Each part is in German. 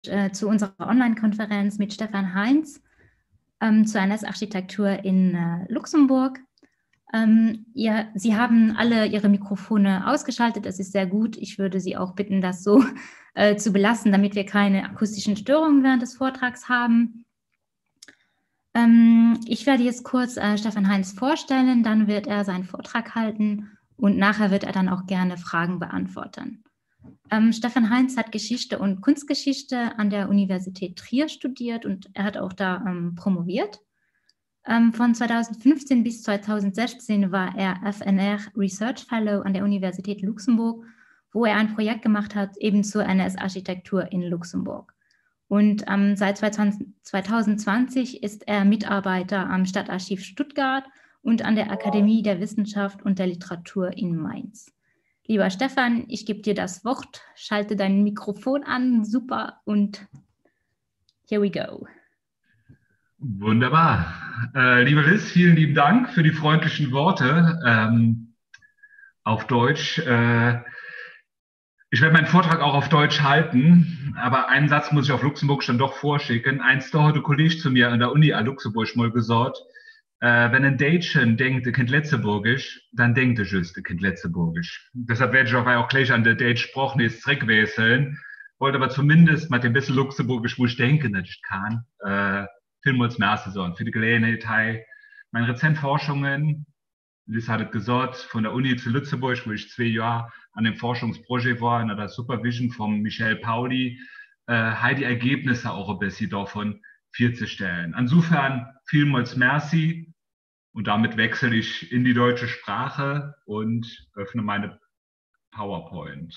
zu unserer Online-Konferenz mit Stefan Heinz zur NS-Architektur in Luxemburg. Sie haben alle Ihre Mikrofone ausgeschaltet, das ist sehr gut. Ich würde Sie auch bitten, das so zu belassen, damit wir keine akustischen Störungen während des Vortrags haben. Ich werde jetzt kurz Stefan Heinz vorstellen, dann wird er seinen Vortrag halten und nachher wird er dann auch gerne Fragen beantworten. Stefan Heinz hat Geschichte und Kunstgeschichte an der Universität Trier studiert und er hat auch da promoviert. Von 2015 bis 2016 war er FNR Research Fellow an der Universität Luxemburg, wo er ein Projekt gemacht hat, eben zur NS-Architektur in Luxemburg. Und seit 2020 ist er Mitarbeiter am Stadtarchiv Stuttgart und an der Akademie der Wissenschaft und der Literatur in Mainz. Lieber Stefan, ich gebe dir das Wort, schalte dein Mikrofon an, super, und here we go. Wunderbar. Liebe Liz, vielen lieben Dank für die freundlichen Worte auf Deutsch. Ich werde meinen Vortrag auch auf Deutsch halten, aber einen Satz muss ich auf Luxemburg schon doch vorschicken. Einst da hat ein Kollege zu mir an der Uni an Luxemburg mal gesagt, wenn ein Deutschen denkt, er kennt Letzeburgisch, dann denkt er just, er kennt Letzeburgisch. Deshalb werde ich auch gleich an der Deutsch-Sprache nicht zurückwechseln, wollte aber zumindest mal ein bisschen Luxemburgisch, wo ich denke, dass ich kann, vielmals mehr sagen. Für die Gelegenheit, meine Rezentforschungen, Liz hat es gesagt, von der Uni zu Lützeburg, wo ich 2 Jahre an dem Forschungsprojekt war, in der Supervision von Michel Pauli, die Ergebnisse auch ein bisschen davon vorzustellen. Insofern vielmals merci und damit wechsle ich in die deutsche Sprache und öffne meine PowerPoint.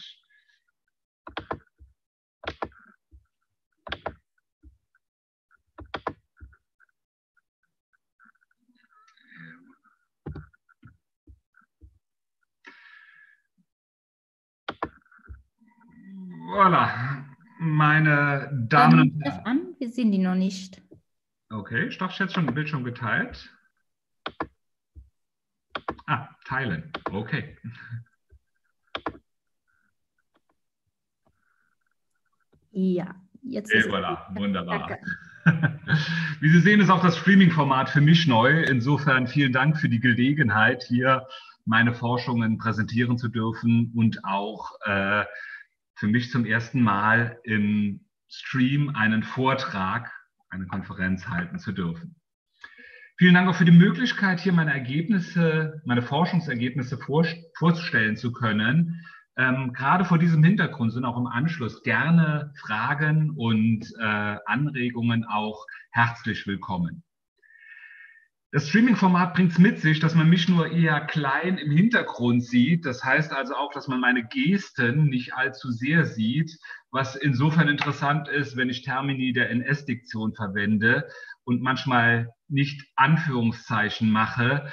Voilà, meine Damen und Herren. Wir sehen die noch nicht. Okay, ich dachte, jetzt schon ein Bildschirm geteilt. Ah, teilen. Okay. Ja, jetzt ist voilà, wunderbar. Wie Sie sehen, ist auch das Streaming-Format für mich neu. Insofern vielen Dank für die Gelegenheit, hier meine Forschungen präsentieren zu dürfen und auch für mich zum ersten Mal im Stream einen Vortrag, eine Konferenz halten zu dürfen. Vielen Dank auch für die Möglichkeit, hier meine Ergebnisse, meine Forschungsergebnisse vorzustellen zu können. Gerade vor diesem Hintergrund sind auch im Anschluss gerne Fragen und Anregungen auch herzlich willkommen. Das Streaming-Format bringt es mit sich, dass man mich nur eher klein im Hintergrund sieht. Das heißt also auch, dass man meine Gesten nicht allzu sehr sieht, was insofern interessant ist, wenn ich Termini der NS-Diktion verwende und manchmal nicht Anführungszeichen mache,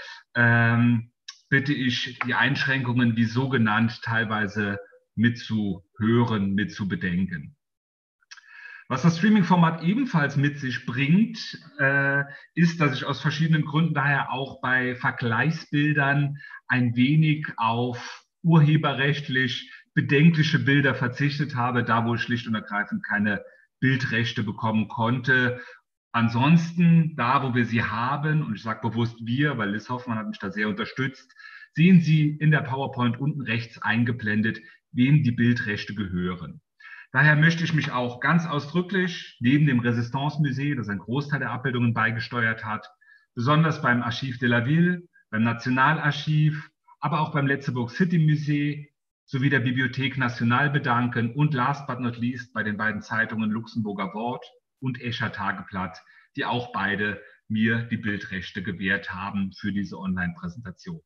bitte ich, die Einschränkungen, wie so genannt, teilweise mitzuhören, mitzubedenken. Was das Streaming-Format ebenfalls mit sich bringt, ist, dass ich aus verschiedenen Gründen daher auch bei Vergleichsbildern ein wenig auf urheberrechtlich bedenkliche Bilder verzichtet habe, da wo ich schlicht und ergreifend keine Bildrechte bekommen konnte. Ansonsten, da wo wir sie haben, und ich sage bewusst wir, weil Liz Hoffmann hat mich da sehr unterstützt, sehen Sie in der PowerPoint unten rechts eingeblendet, wem die Bildrechte gehören. Daher möchte ich mich auch ganz ausdrücklich neben dem Resistance-Musée, das einen Großteil der Abbildungen beigesteuert hat, besonders beim Archiv de la Ville, beim Nationalarchiv, aber auch beim Letzeburg City Museum sowie der Bibliothek Nationale bedanken und last but not least bei den beiden Zeitungen Luxemburger Wort und Escher Tageblatt, die auch beide mir die Bildrechte gewährt haben für diese Online-Präsentation.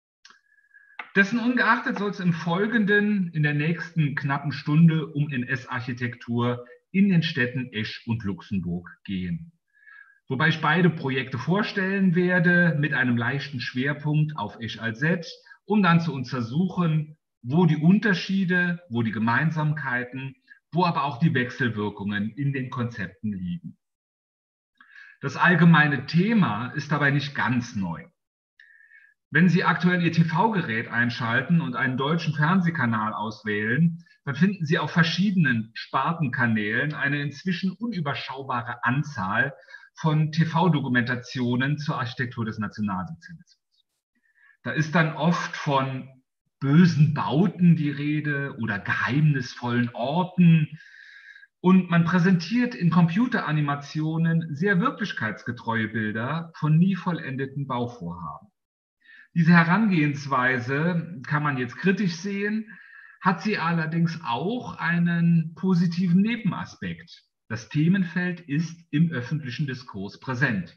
Dessen ungeachtet soll es im Folgenden in der nächsten knappen Stunde um NS-Architektur in den Städten Esch und Luxemburg gehen. Wobei ich beide Projekte vorstellen werde mit einem leichten Schwerpunkt auf Esch als Set, um dann zu untersuchen, wo die Unterschiede, wo die Gemeinsamkeiten, wo aber auch die Wechselwirkungen in den Konzepten liegen. Das allgemeine Thema ist dabei nicht ganz neu. Wenn Sie aktuell Ihr TV-Gerät einschalten und einen deutschen Fernsehkanal auswählen, dann finden Sie auf verschiedenen Spartenkanälen eine inzwischen unüberschaubare Anzahl von TV-Dokumentationen zur Architektur des Nationalsozialismus. Da ist dann oft von bösen Bauten die Rede oder geheimnisvollen Orten. Und man präsentiert in Computeranimationen sehr wirklichkeitsgetreue Bilder von nie vollendeten Bauvorhaben. Diese Herangehensweise kann man jetzt kritisch sehen, hat sie allerdings auch einen positiven Nebenaspekt. Das Themenfeld ist im öffentlichen Diskurs präsent.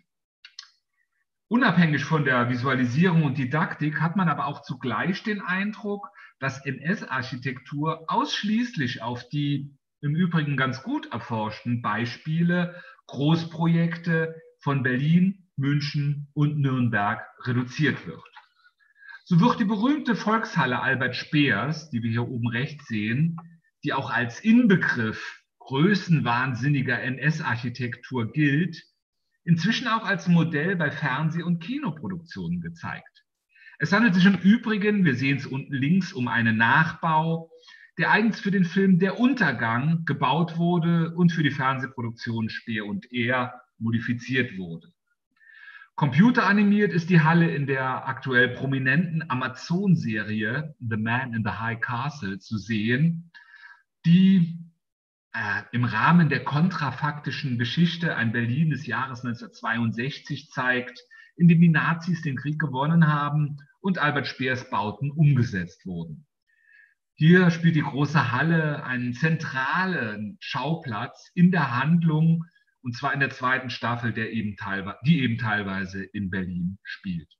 Unabhängig von der Visualisierung und Didaktik hat man aber auch zugleich den Eindruck, dass NS-Architektur ausschließlich auf die im Übrigen ganz gut erforschten Beispiele, Großprojekte von Berlin, München und Nürnberg reduziert wird. So wird die berühmte Volkshalle Albert Speers, die wir hier oben rechts sehen, die auch als Inbegriff größenwahnsinniger NS-Architektur gilt, inzwischen auch als Modell bei Fernseh- und Kinoproduktionen gezeigt. Es handelt sich im Übrigen, wir sehen es unten links, um einen Nachbau, der eigens für den Film Der Untergang gebaut wurde und für die Fernsehproduktion Speer und Ehr modifiziert wurde. Computeranimiert ist die Halle in der aktuell prominenten Amazon-Serie The Man in the High Castle zu sehen, die im Rahmen der kontrafaktischen Geschichte ein Berlin des Jahres 1962 zeigt, in dem die Nazis den Krieg gewonnen haben und Albert Speers Bauten umgesetzt wurden. Hier spielt die große Halle einen zentralen Schauplatz in der Handlung, und zwar in der zweiten Staffel, die eben teilweise in Berlin spielt.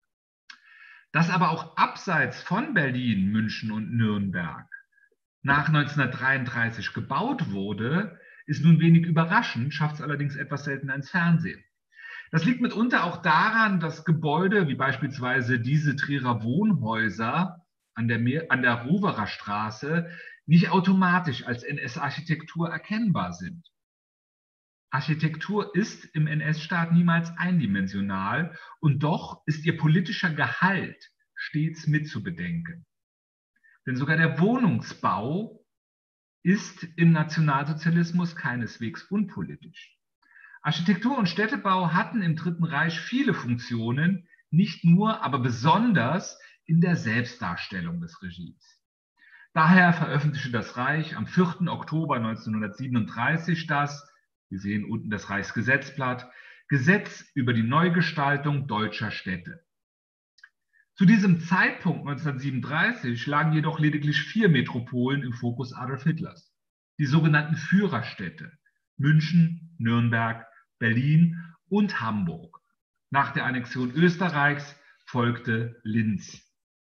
Dass aber auch abseits von Berlin, München und Nürnberg nach 1933 gebaut wurde, ist nun wenig überraschend, schafft es allerdings etwas seltener ins Fernsehen. Das liegt mitunter auch daran, dass Gebäude wie beispielsweise diese Trierer Wohnhäuser an der Roverer Straße nicht automatisch als NS-Architektur erkennbar sind. Architektur ist im NS-Staat niemals eindimensional und doch ist ihr politischer Gehalt stets mitzubedenken. Denn sogar der Wohnungsbau ist im Nationalsozialismus keineswegs unpolitisch. Architektur und Städtebau hatten im Dritten Reich viele Funktionen, nicht nur, aber besonders in der Selbstdarstellung des Regimes. Daher veröffentlichte das Reich am 4. Oktober 1937 das, wir sehen unten das Reichsgesetzblatt, Gesetz über die Neugestaltung deutscher Städte. Zu diesem Zeitpunkt 1937 lagen jedoch lediglich 4 Metropolen im Fokus Adolf Hitlers. Die sogenannten Führerstädte München, Nürnberg, Berlin und Hamburg. Nach der Annexion Österreichs folgte Linz.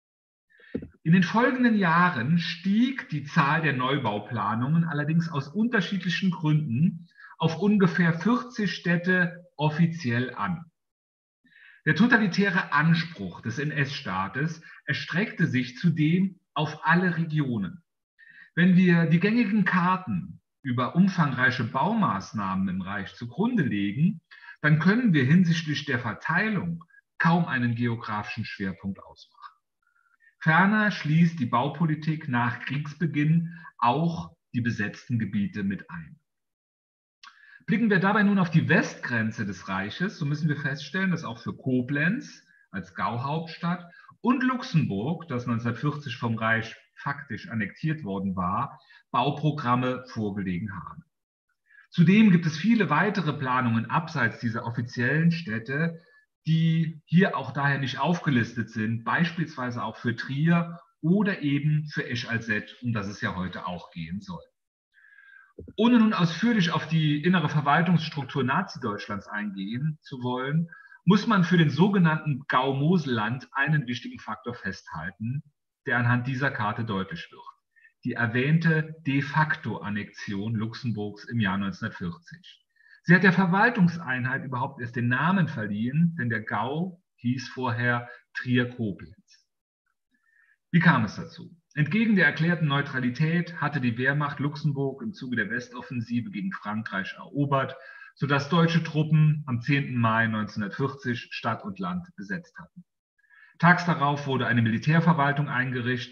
In den folgenden Jahren stieg die Zahl der Neubauplanungen allerdings aus unterschiedlichen Gründen auf ungefähr 40 Städte offiziell an. Der totalitäre Anspruch des NS-Staates erstreckte sich zudem auf alle Regionen. Wenn wir die gängigen Karten über umfangreiche Baumaßnahmen im Reich zugrunde legen, dann können wir hinsichtlich der Verteilung kaum einen geografischen Schwerpunkt ausmachen. Ferner schließt die Baupolitik nach Kriegsbeginn auch die besetzten Gebiete mit ein. Blicken wir dabei nun auf die Westgrenze des Reiches, so müssen wir feststellen, dass auch für Koblenz als Gauhauptstadt und Luxemburg, das 1940 vom Reich faktisch annektiert worden war, Bauprogramme vorgelegen haben. Zudem gibt es viele weitere Planungen abseits dieser offiziellen Städte, die hier auch daher nicht aufgelistet sind, beispielsweise auch für Trier oder eben für Esch-Alzett, um das es ja heute auch gehen soll. Ohne nun ausführlich auf die innere Verwaltungsstruktur Nazi-Deutschlands eingehen zu wollen, muss man für den sogenannten Gau-Mosel-Land einen wichtigen Faktor festhalten, der anhand dieser Karte deutlich wird. Die erwähnte de facto Annexion Luxemburgs im Jahr 1940. Sie hat der Verwaltungseinheit überhaupt erst den Namen verliehen, denn der Gau hieß vorher Trier-Koblenz. Wie kam es dazu? Entgegen der erklärten Neutralität hatte die Wehrmacht Luxemburg im Zuge der Westoffensive gegen Frankreich erobert, sodass deutsche Truppen am 10. Mai 1940 Stadt und Land besetzt hatten. Tags darauf wurde eine Militärverwaltung eingerichtet,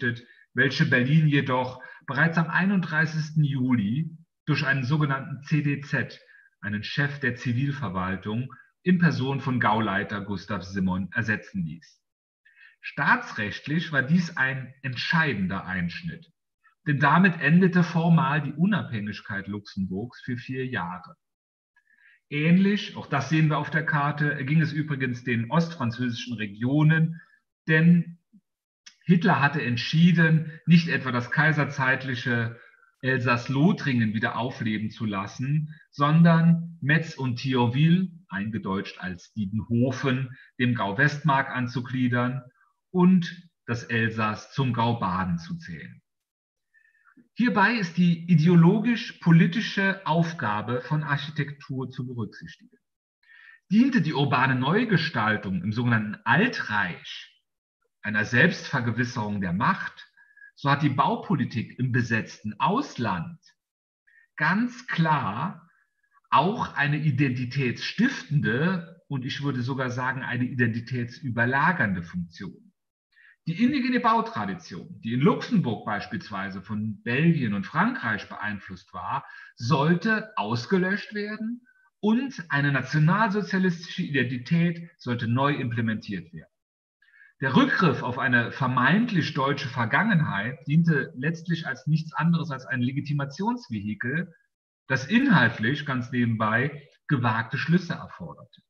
welche Berlin jedoch bereits am 31. Juli durch einen sogenannten CDZ, einen Chef der Zivilverwaltung, in Person von Gauleiter Gustav Simon ersetzen ließ. Staatsrechtlich war dies ein entscheidender Einschnitt, denn damit endete formal die Unabhängigkeit Luxemburgs für 4 Jahre. Ähnlich, auch das sehen wir auf der Karte, erging es übrigens den ostfranzösischen Regionen, denn Hitler hatte entschieden, nicht etwa das kaiserzeitliche Elsass-Lothringen wieder aufleben zu lassen, sondern Metz und Thionville, eingedeutscht als Diedenhofen, dem Gau Westmark anzugliedern und das Elsass zum Gau Baden zu zählen. Hierbei ist die ideologisch-politische Aufgabe von Architektur zu berücksichtigen. Diente die urbane Neugestaltung im sogenannten Altreich einer Selbstvergewisserung der Macht, so hat die Baupolitik im besetzten Ausland ganz klar auch eine identitätsstiftende und ich würde sogar sagen eine identitätsüberlagernde Funktion. Die indigene Bautradition, die in Luxemburg beispielsweise von Belgien und Frankreich beeinflusst war, sollte ausgelöscht werden und eine nationalsozialistische Identität sollte neu implementiert werden. Der Rückgriff auf eine vermeintlich deutsche Vergangenheit diente letztlich als nichts anderes als ein Legitimationsvehikel, das inhaltlich, ganz nebenbei, gewagte Schlüsse erforderte.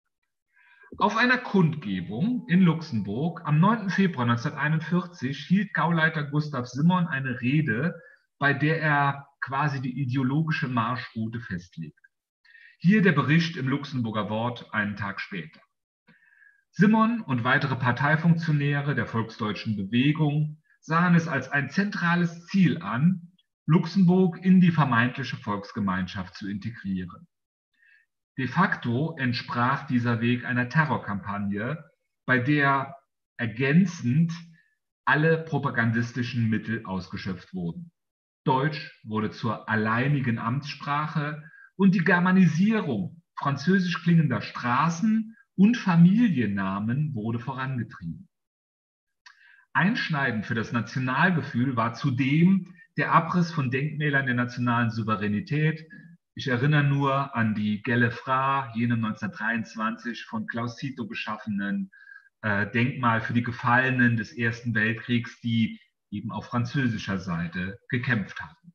Auf einer Kundgebung in Luxemburg am 9. Februar 1941 hielt Gauleiter Gustav Simon eine Rede, bei der er quasi die ideologische Marschroute festlegt. Hier der Bericht im Luxemburger Wort einen Tag später. Simon und weitere Parteifunktionäre der Volksdeutschen Bewegung sahen es als ein zentrales Ziel an, Luxemburg in die vermeintliche Volksgemeinschaft zu integrieren. De facto entsprach dieser Weg einer Terrorkampagne, bei der ergänzend alle propagandistischen Mittel ausgeschöpft wurden. Deutsch wurde zur alleinigen Amtssprache und die Germanisierung französisch klingender Straßen und Familiennamen wurde vorangetrieben. Einschneidend für das Nationalgefühl war zudem der Abriss von Denkmälern der nationalen Souveränität. Ich erinnere nur an die Gelle Fra, jenem 1923 von Klaus Zito geschaffenen Denkmal für die Gefallenen des Ersten Weltkriegs, die eben auf französischer Seite gekämpft hatten.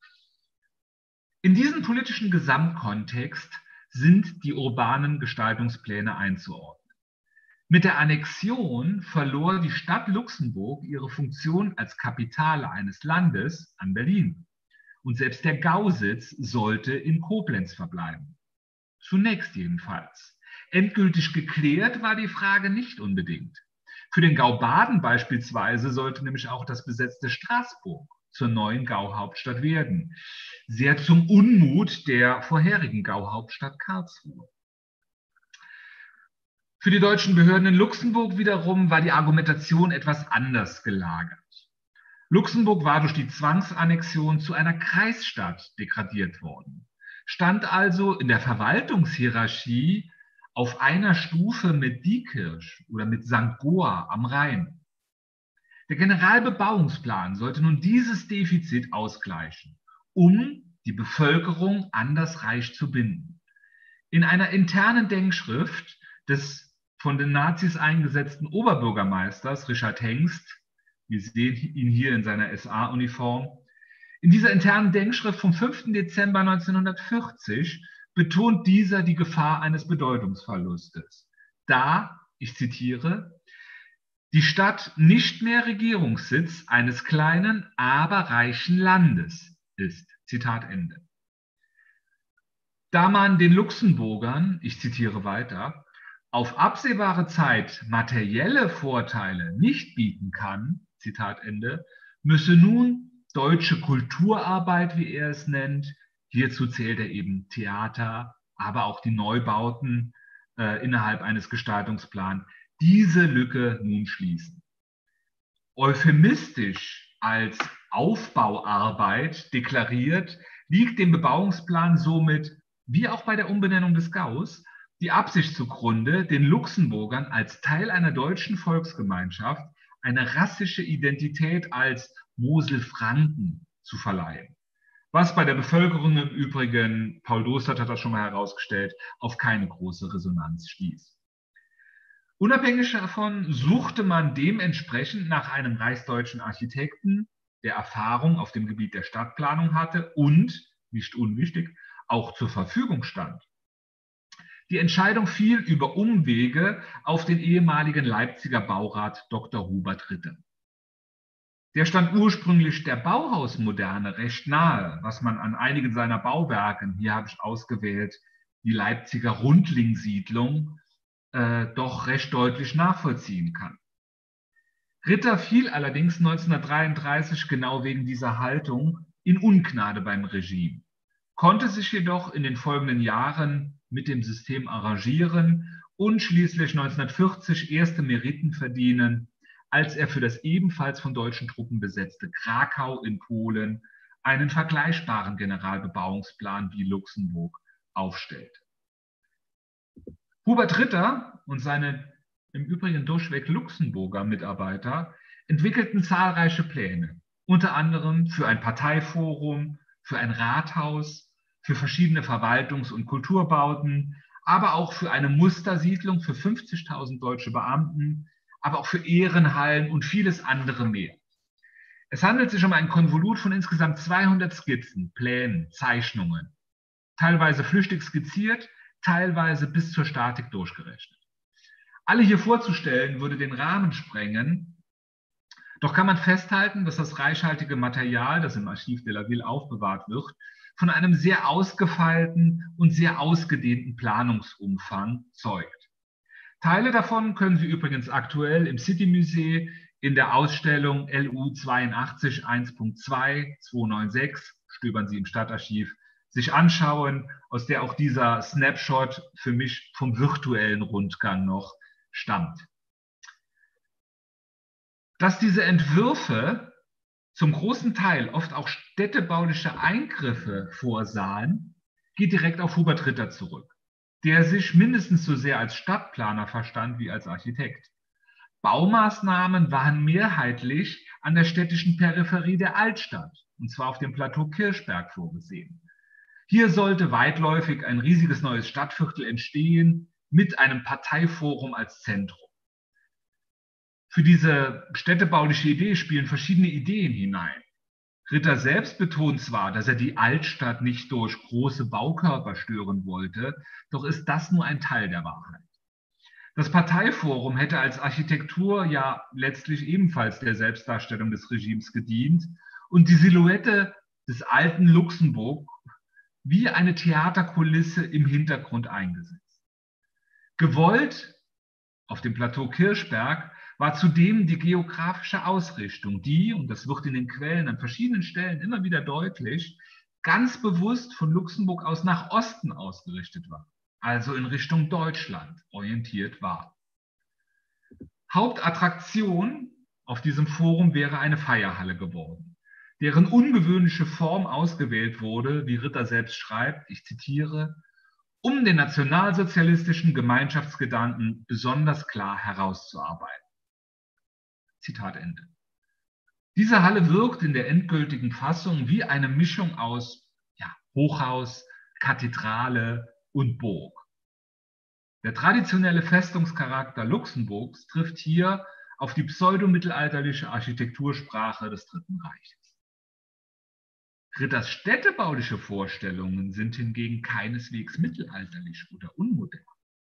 In diesen politischen Gesamtkontext sind die urbanen Gestaltungspläne einzuordnen. Mit der Annexion verlor die Stadt Luxemburg ihre Funktion als Kapitale eines Landes an Berlin. Und selbst der Gausitz sollte in Koblenz verbleiben. Zunächst jedenfalls. Endgültig geklärt war die Frage nicht unbedingt. Für den Gau Baden beispielsweise sollte nämlich auch das besetzte Straßburg zur neuen Gauhauptstadt werden. Sehr zum Unmut der vorherigen Gauhauptstadt Karlsruhe. Für die deutschen Behörden in Luxemburg wiederum war die Argumentation etwas anders gelagert. Luxemburg war durch die Zwangsannexion zu einer Kreisstadt degradiert worden, stand also in der Verwaltungshierarchie auf einer Stufe mit Diekirch oder mit St. Goar am Rhein. Der Generalbebauungsplan sollte nun dieses Defizit ausgleichen, um die Bevölkerung an das Reich zu binden. In einer internen Denkschrift des von den Nazis eingesetzten Oberbürgermeisters Richard Hengst, wir sehen ihn hier in seiner SA-Uniform, in dieser internen Denkschrift vom 5. Dezember 1940 betont dieser die Gefahr eines Bedeutungsverlustes. Da, ich zitiere, die Stadt nicht mehr Regierungssitz eines kleinen, aber reichen Landes ist. Zitat Ende. Da man den Luxemburgern, ich zitiere weiter, auf absehbare Zeit materielle Vorteile nicht bieten kann, Zitat Ende, müsse nun deutsche Kulturarbeit, wie er es nennt, hierzu zählt er eben Theater, aber auch die Neubauten innerhalb eines Gestaltungsplans, diese Lücke nun schließen. Euphemistisch als Aufbauarbeit deklariert, liegt dem Bebauungsplan somit, wie auch bei der Umbenennung des Gaus, die Absicht zugrunde, den Luxemburgern als Teil einer deutschen Volksgemeinschaft eine rassische Identität als Mosel-Franken zu verleihen. Was bei der Bevölkerung im Übrigen, Paul Dostert hat das schon mal herausgestellt, auf keine große Resonanz stieß. Unabhängig davon suchte man dementsprechend nach einem reichsdeutschen Architekten, der Erfahrung auf dem Gebiet der Stadtplanung hatte und, nicht unwichtig, auch zur Verfügung stand. Die Entscheidung fiel über Umwege auf den ehemaligen Leipziger Baurat Dr. Hubert Ritter. Der stand ursprünglich der Bauhausmoderne recht nahe, was man an einigen seiner Bauwerken, hier habe ich ausgewählt, die Leipziger Rundling-Siedlung, doch recht deutlich nachvollziehen kann. Ritter fiel allerdings 1933 genau wegen dieser Haltung in Ungnade beim Regime, konnte sich jedoch in den folgenden Jahren mit dem System arrangieren und schließlich 1940 erste Meriten verdienen, als er für das ebenfalls von deutschen Truppen besetzte Krakau in Polen einen vergleichbaren Generalbebauungsplan wie Luxemburg aufstellte. Hubert Ritter und seine im Übrigen durchweg Luxemburger Mitarbeiter entwickelten zahlreiche Pläne, unter anderem für ein Parteiforum, für ein Rathaus, für verschiedene Verwaltungs- und Kulturbauten, aber auch für eine Mustersiedlung für 50.000 deutsche Beamten, aber auch für Ehrenhallen und vieles andere mehr. Es handelt sich um ein Konvolut von insgesamt 200 Skizzen, Plänen, Zeichnungen, teilweise flüchtig skizziert, teilweise bis zur Statik durchgerechnet. Alle hier vorzustellen, würde den Rahmen sprengen, doch kann man festhalten, dass das reichhaltige Material, das im Archiv de la Ville aufbewahrt wird, von einem sehr ausgefeilten und sehr ausgedehnten Planungsumfang zeugt. Teile davon können Sie übrigens aktuell im City-Musée in der Ausstellung LU 82 1.2 296, stöbern Sie im Stadtarchiv, sich anschauen, aus der auch dieser Snapshot für mich vom virtuellen Rundgang noch stammt. Dass diese Entwürfe zum großen Teil oft auch städtebauliche Eingriffe vorsahen, geht direkt auf Hubert Ritter zurück, der sich mindestens so sehr als Stadtplaner verstand wie als Architekt. Baumaßnahmen waren mehrheitlich an der städtischen Peripherie der Altstadt, und zwar auf dem Plateau Kirchberg vorgesehen. Hier sollte weitläufig ein riesiges neues Stadtviertel entstehen, mit einem Parteiforum als Zentrum. Für diese städtebauliche Idee spielen verschiedene Ideen hinein. Ritter selbst betont zwar, dass er die Altstadt nicht durch große Baukörper stören wollte, doch ist das nur ein Teil der Wahrheit. Das Parteiforum hätte als Architektur ja letztlich ebenfalls der Selbstdarstellung des Regimes gedient und die Silhouette des alten Luxemburg wie eine Theaterkulisse im Hintergrund eingesetzt. Gewollt auf dem Plateau Kirchberg war zudem die geografische Ausrichtung, die, und das wird in den Quellen an verschiedenen Stellen immer wieder deutlich, ganz bewusst von Luxemburg aus nach Osten ausgerichtet war, also in Richtung Deutschland orientiert war. Hauptattraktion auf diesem Forum wäre eine Feierhalle geworden, deren ungewöhnliche Form ausgewählt wurde, wie Ritter selbst schreibt, ich zitiere, um den nationalsozialistischen Gemeinschaftsgedanken besonders klar herauszuarbeiten. Zitat Ende. Diese Halle wirkt in der endgültigen Fassung wie eine Mischung aus Hochhaus, Kathedrale und Burg. Der traditionelle Festungscharakter Luxemburgs trifft hier auf die pseudomittelalterliche Architektursprache des Dritten Reiches. Ritters städtebauliche Vorstellungen sind hingegen keineswegs mittelalterlich oder unmodern.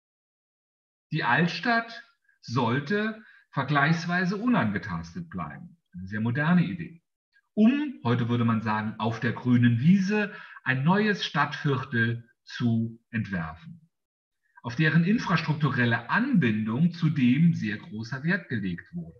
Die Altstadt sollte vergleichsweise unangetastet bleiben. Eine sehr moderne Idee. Heute würde man sagen, auf der grünen Wiese ein neues Stadtviertel zu entwerfen, auf deren infrastrukturelle Anbindung zudem sehr großer Wert gelegt wurde.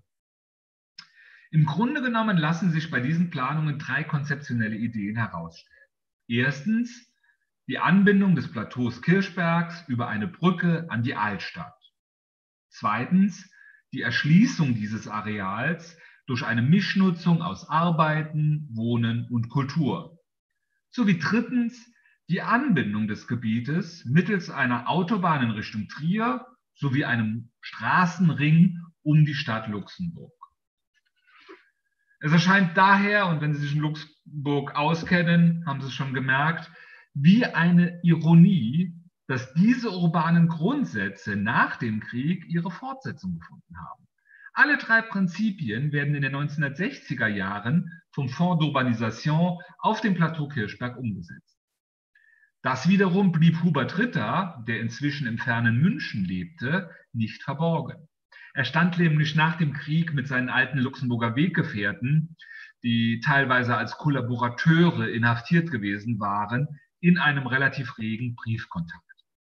Im Grunde genommen lassen sich bei diesen Planungen 3 konzeptionelle Ideen herausstellen. Erstens die Anbindung des Plateaus Kirchbergs über eine Brücke an die Altstadt. Zweitens die Erschließung dieses Areals durch eine Mischnutzung aus Arbeiten, Wohnen und Kultur. Sowie drittens die Anbindung des Gebietes mittels einer Autobahn in Richtung Trier sowie einem Straßenring um die Stadt Luxemburg. Es erscheint daher, und wenn Sie sich in Luxemburg auskennen, haben Sie es schon gemerkt, wie eine Ironie, dass diese urbanen Grundsätze nach dem Krieg ihre Fortsetzung gefunden haben. Alle drei Prinzipien werden in den 1960er Jahren vom Fonds d'Urbanisation auf dem Plateau Kirchberg umgesetzt. Das wiederum blieb Hubert Ritter, der inzwischen im fernen München lebte, nicht verborgen. Er stand nämlich nach dem Krieg mit seinen alten Luxemburger Weggefährten, die teilweise als Kollaborateure inhaftiert gewesen waren, in einem relativ regen Briefkontakt.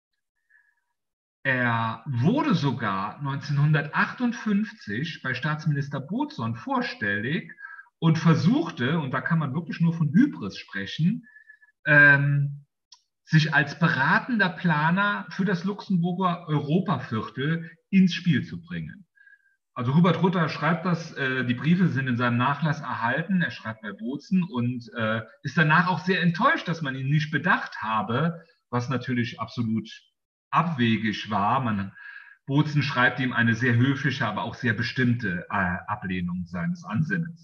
Er wurde sogar 1958 bei Staatsminister Boutson vorstellig und versuchte, und da kann man wirklich nur von Hybris sprechen, sich als beratender Planer für das Luxemburger Europaviertel ins Spiel zu bringen. Also Hubert Ritter schreibt das, die Briefe sind in seinem Nachlass erhalten, er schreibt bei Boutson und ist danach auch sehr enttäuscht, dass man ihn nicht bedacht habe, was natürlich absolut abwegig war. Boutson schreibt ihm eine sehr höfliche, aber auch sehr bestimmte Ablehnung seines Ansinnens.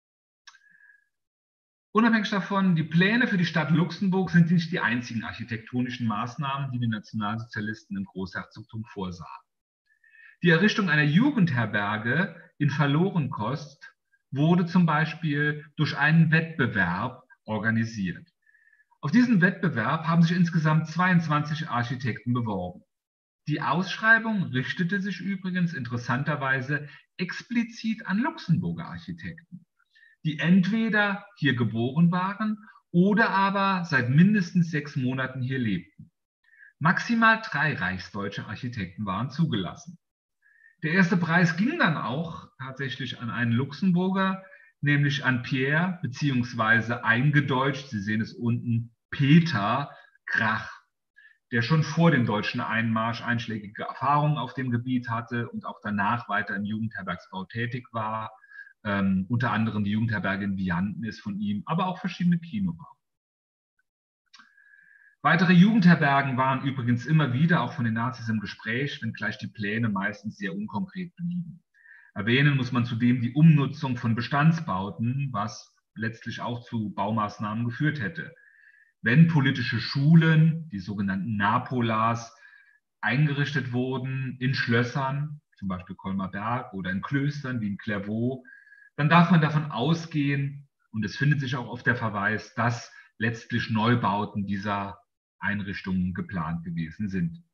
Unabhängig davon, die Pläne für die Stadt Luxemburg sind nicht die einzigen architektonischen Maßnahmen, die die Nationalsozialisten im Großherzogtum vorsahen. Die Errichtung einer Jugendherberge in Verlorenkost wurde zum Beispiel durch einen Wettbewerb organisiert. Auf diesen Wettbewerb haben sich insgesamt 22 Architekten beworben. Die Ausschreibung richtete sich übrigens interessanterweise explizit an Luxemburger Architekten, die entweder hier geboren waren oder aber seit mindestens 6 Monaten hier lebten. Maximal 3 reichsdeutsche Architekten waren zugelassen. Der erste Preis ging dann auch tatsächlich an einen Luxemburger, nämlich an Pierre, beziehungsweise eingedeutscht, Sie sehen es unten, Peter Krach, der schon vor dem deutschen Einmarsch einschlägige Erfahrungen auf dem Gebiet hatte und auch danach weiter im Jugendherbergsbau tätig war. Unter anderem die Jugendherberge in Vianden ist von ihm, aber auch verschiedene Kinobauten. Weitere Jugendherbergen waren übrigens immer wieder auch von den Nazis im Gespräch, wenngleich die Pläne meistens sehr unkonkret blieben. Erwähnen muss man zudem die Umnutzung von Bestandsbauten, was letztlich auch zu Baumaßnahmen geführt hätte. Wenn politische Schulen, die sogenannten Napolas, eingerichtet wurden in Schlössern, zum Beispiel Colmar-Berg, oder in Klöstern wie in Clairvaux, dann darf man davon ausgehen, und es findet sich auch oft der Verweis, dass letztlich Neubauten dieser Einrichtungen geplant gewesen sind.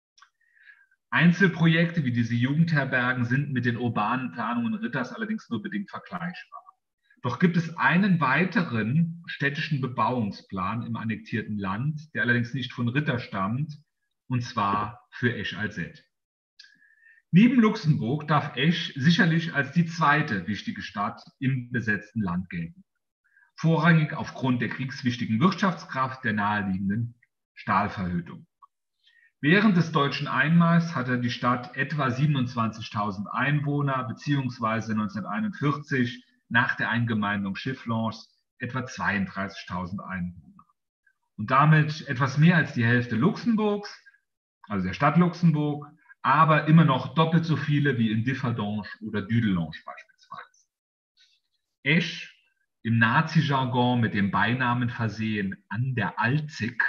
Einzelprojekte wie diese Jugendherbergen sind mit den urbanen Planungen Ritters allerdings nur bedingt vergleichbar. Doch gibt es einen weiteren städtischen Bebauungsplan im annektierten Land, der allerdings nicht von Ritter stammt, und zwar für Esch-Alzette. Neben Luxemburg darf Esch sicherlich als die zweite wichtige Stadt im besetzten Land gelten. Vorrangig aufgrund der kriegswichtigen Wirtschaftskraft der naheliegenden Stahlverhüttung. Während des deutschen Einmarschs hatte die Stadt etwa 27.000 Einwohner, beziehungsweise 1941 nach der Eingemeindung Chiflons etwa 32.000 Einwohner. Und damit etwas mehr als die Hälfte Luxemburgs, also der Stadt Luxemburg, aber immer noch doppelt so viele wie in Differdange oder Dudelange beispielsweise. Esch, im Nazi-Jargon mit dem Beinamen versehen an der Alzig,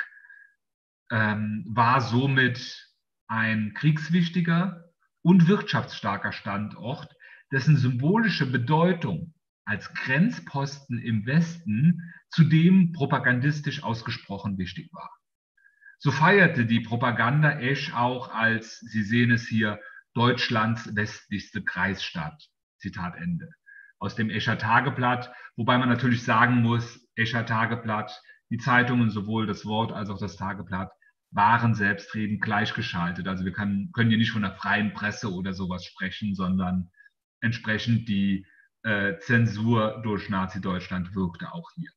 war somit ein kriegswichtiger und wirtschaftsstarker Standort, dessen symbolische Bedeutung als Grenzposten im Westen zudem propagandistisch ausgesprochen wichtig war. So feierte die Propaganda Esch auch als, Sie sehen es hier, Deutschlands westlichste Kreisstadt. Zitat Ende. Aus dem Escher Tageblatt, wobei man natürlich sagen muss, Escher Tageblatt, die Zeitungen, sowohl das Wort als auch das Tageblatt, waren selbstredend gleichgeschaltet. Also wir können hier nicht von einer freien Presse oder sowas sprechen, sondern entsprechend die Zensur durch Nazi-Deutschland wirkte auch hier.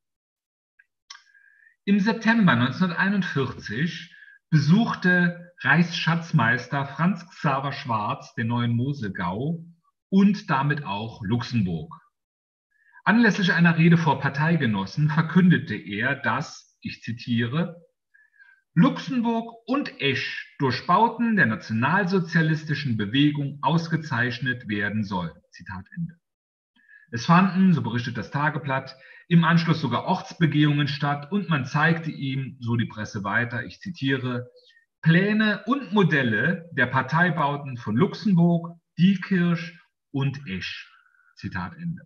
Im September 1941 besuchte Reichsschatzmeister Franz Xaver Schwarz den neuen Moselgau und damit auch Luxemburg. Anlässlich einer Rede vor Parteigenossen verkündete er, dass, ich zitiere, Luxemburg und Esch durch Bauten der nationalsozialistischen Bewegung ausgezeichnet werden soll. Zitat Ende. Es fanden, so berichtet das Tageblatt, im Anschluss sogar Ortsbegehungen statt und man zeigte ihm, so die Presse weiter, ich zitiere, Pläne und Modelle der Parteibauten von Luxemburg, Diekirch und Esch. Zitat Ende.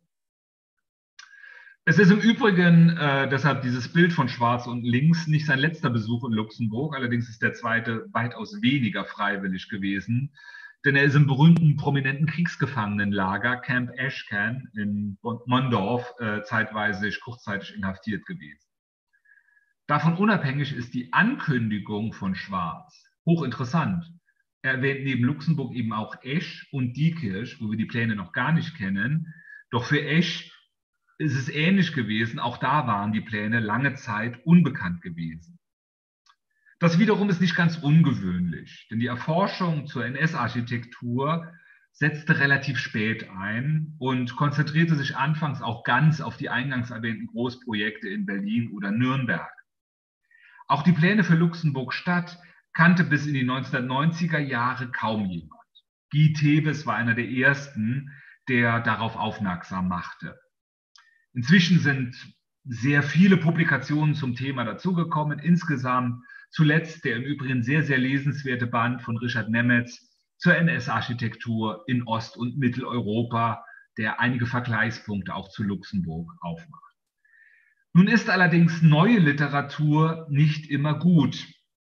Es ist im Übrigen deshalb dieses Bild von Schwarz und links nicht sein letzter Besuch in Luxemburg, allerdings ist der zweite weitaus weniger freiwillig gewesen, denn er ist im berühmten prominenten Kriegsgefangenenlager Camp Ashcan in Mondorf kurzzeitig inhaftiert gewesen. Davon unabhängig ist die Ankündigung von Schwarz hochinteressant. Er erwähnt neben Luxemburg eben auch Esch und Diekirch, wo wir die Pläne noch gar nicht kennen. Doch für Esch ist es ähnlich gewesen. Auch da waren die Pläne lange Zeit unbekannt gewesen. Das wiederum ist nicht ganz ungewöhnlich, denn die Erforschung zur NS-Architektur setzte relativ spät ein und konzentrierte sich anfangs auch ganz auf die eingangs erwähnten Großprojekte in Berlin oder Nürnberg. Auch die Pläne für Luxemburg-Stadt kannte bis in die 1990er Jahre kaum jemand. Guy Thewes war einer der ersten, der darauf aufmerksam machte. Inzwischen sind sehr viele Publikationen zum Thema dazugekommen. Insgesamt zuletzt der im Übrigen sehr, sehr lesenswerte Band von Richard Nemetz zur NS-Architektur in Ost- und Mitteleuropa, der einige Vergleichspunkte auch zu Luxemburg aufmacht. Nun ist allerdings neue Literatur nicht immer gut.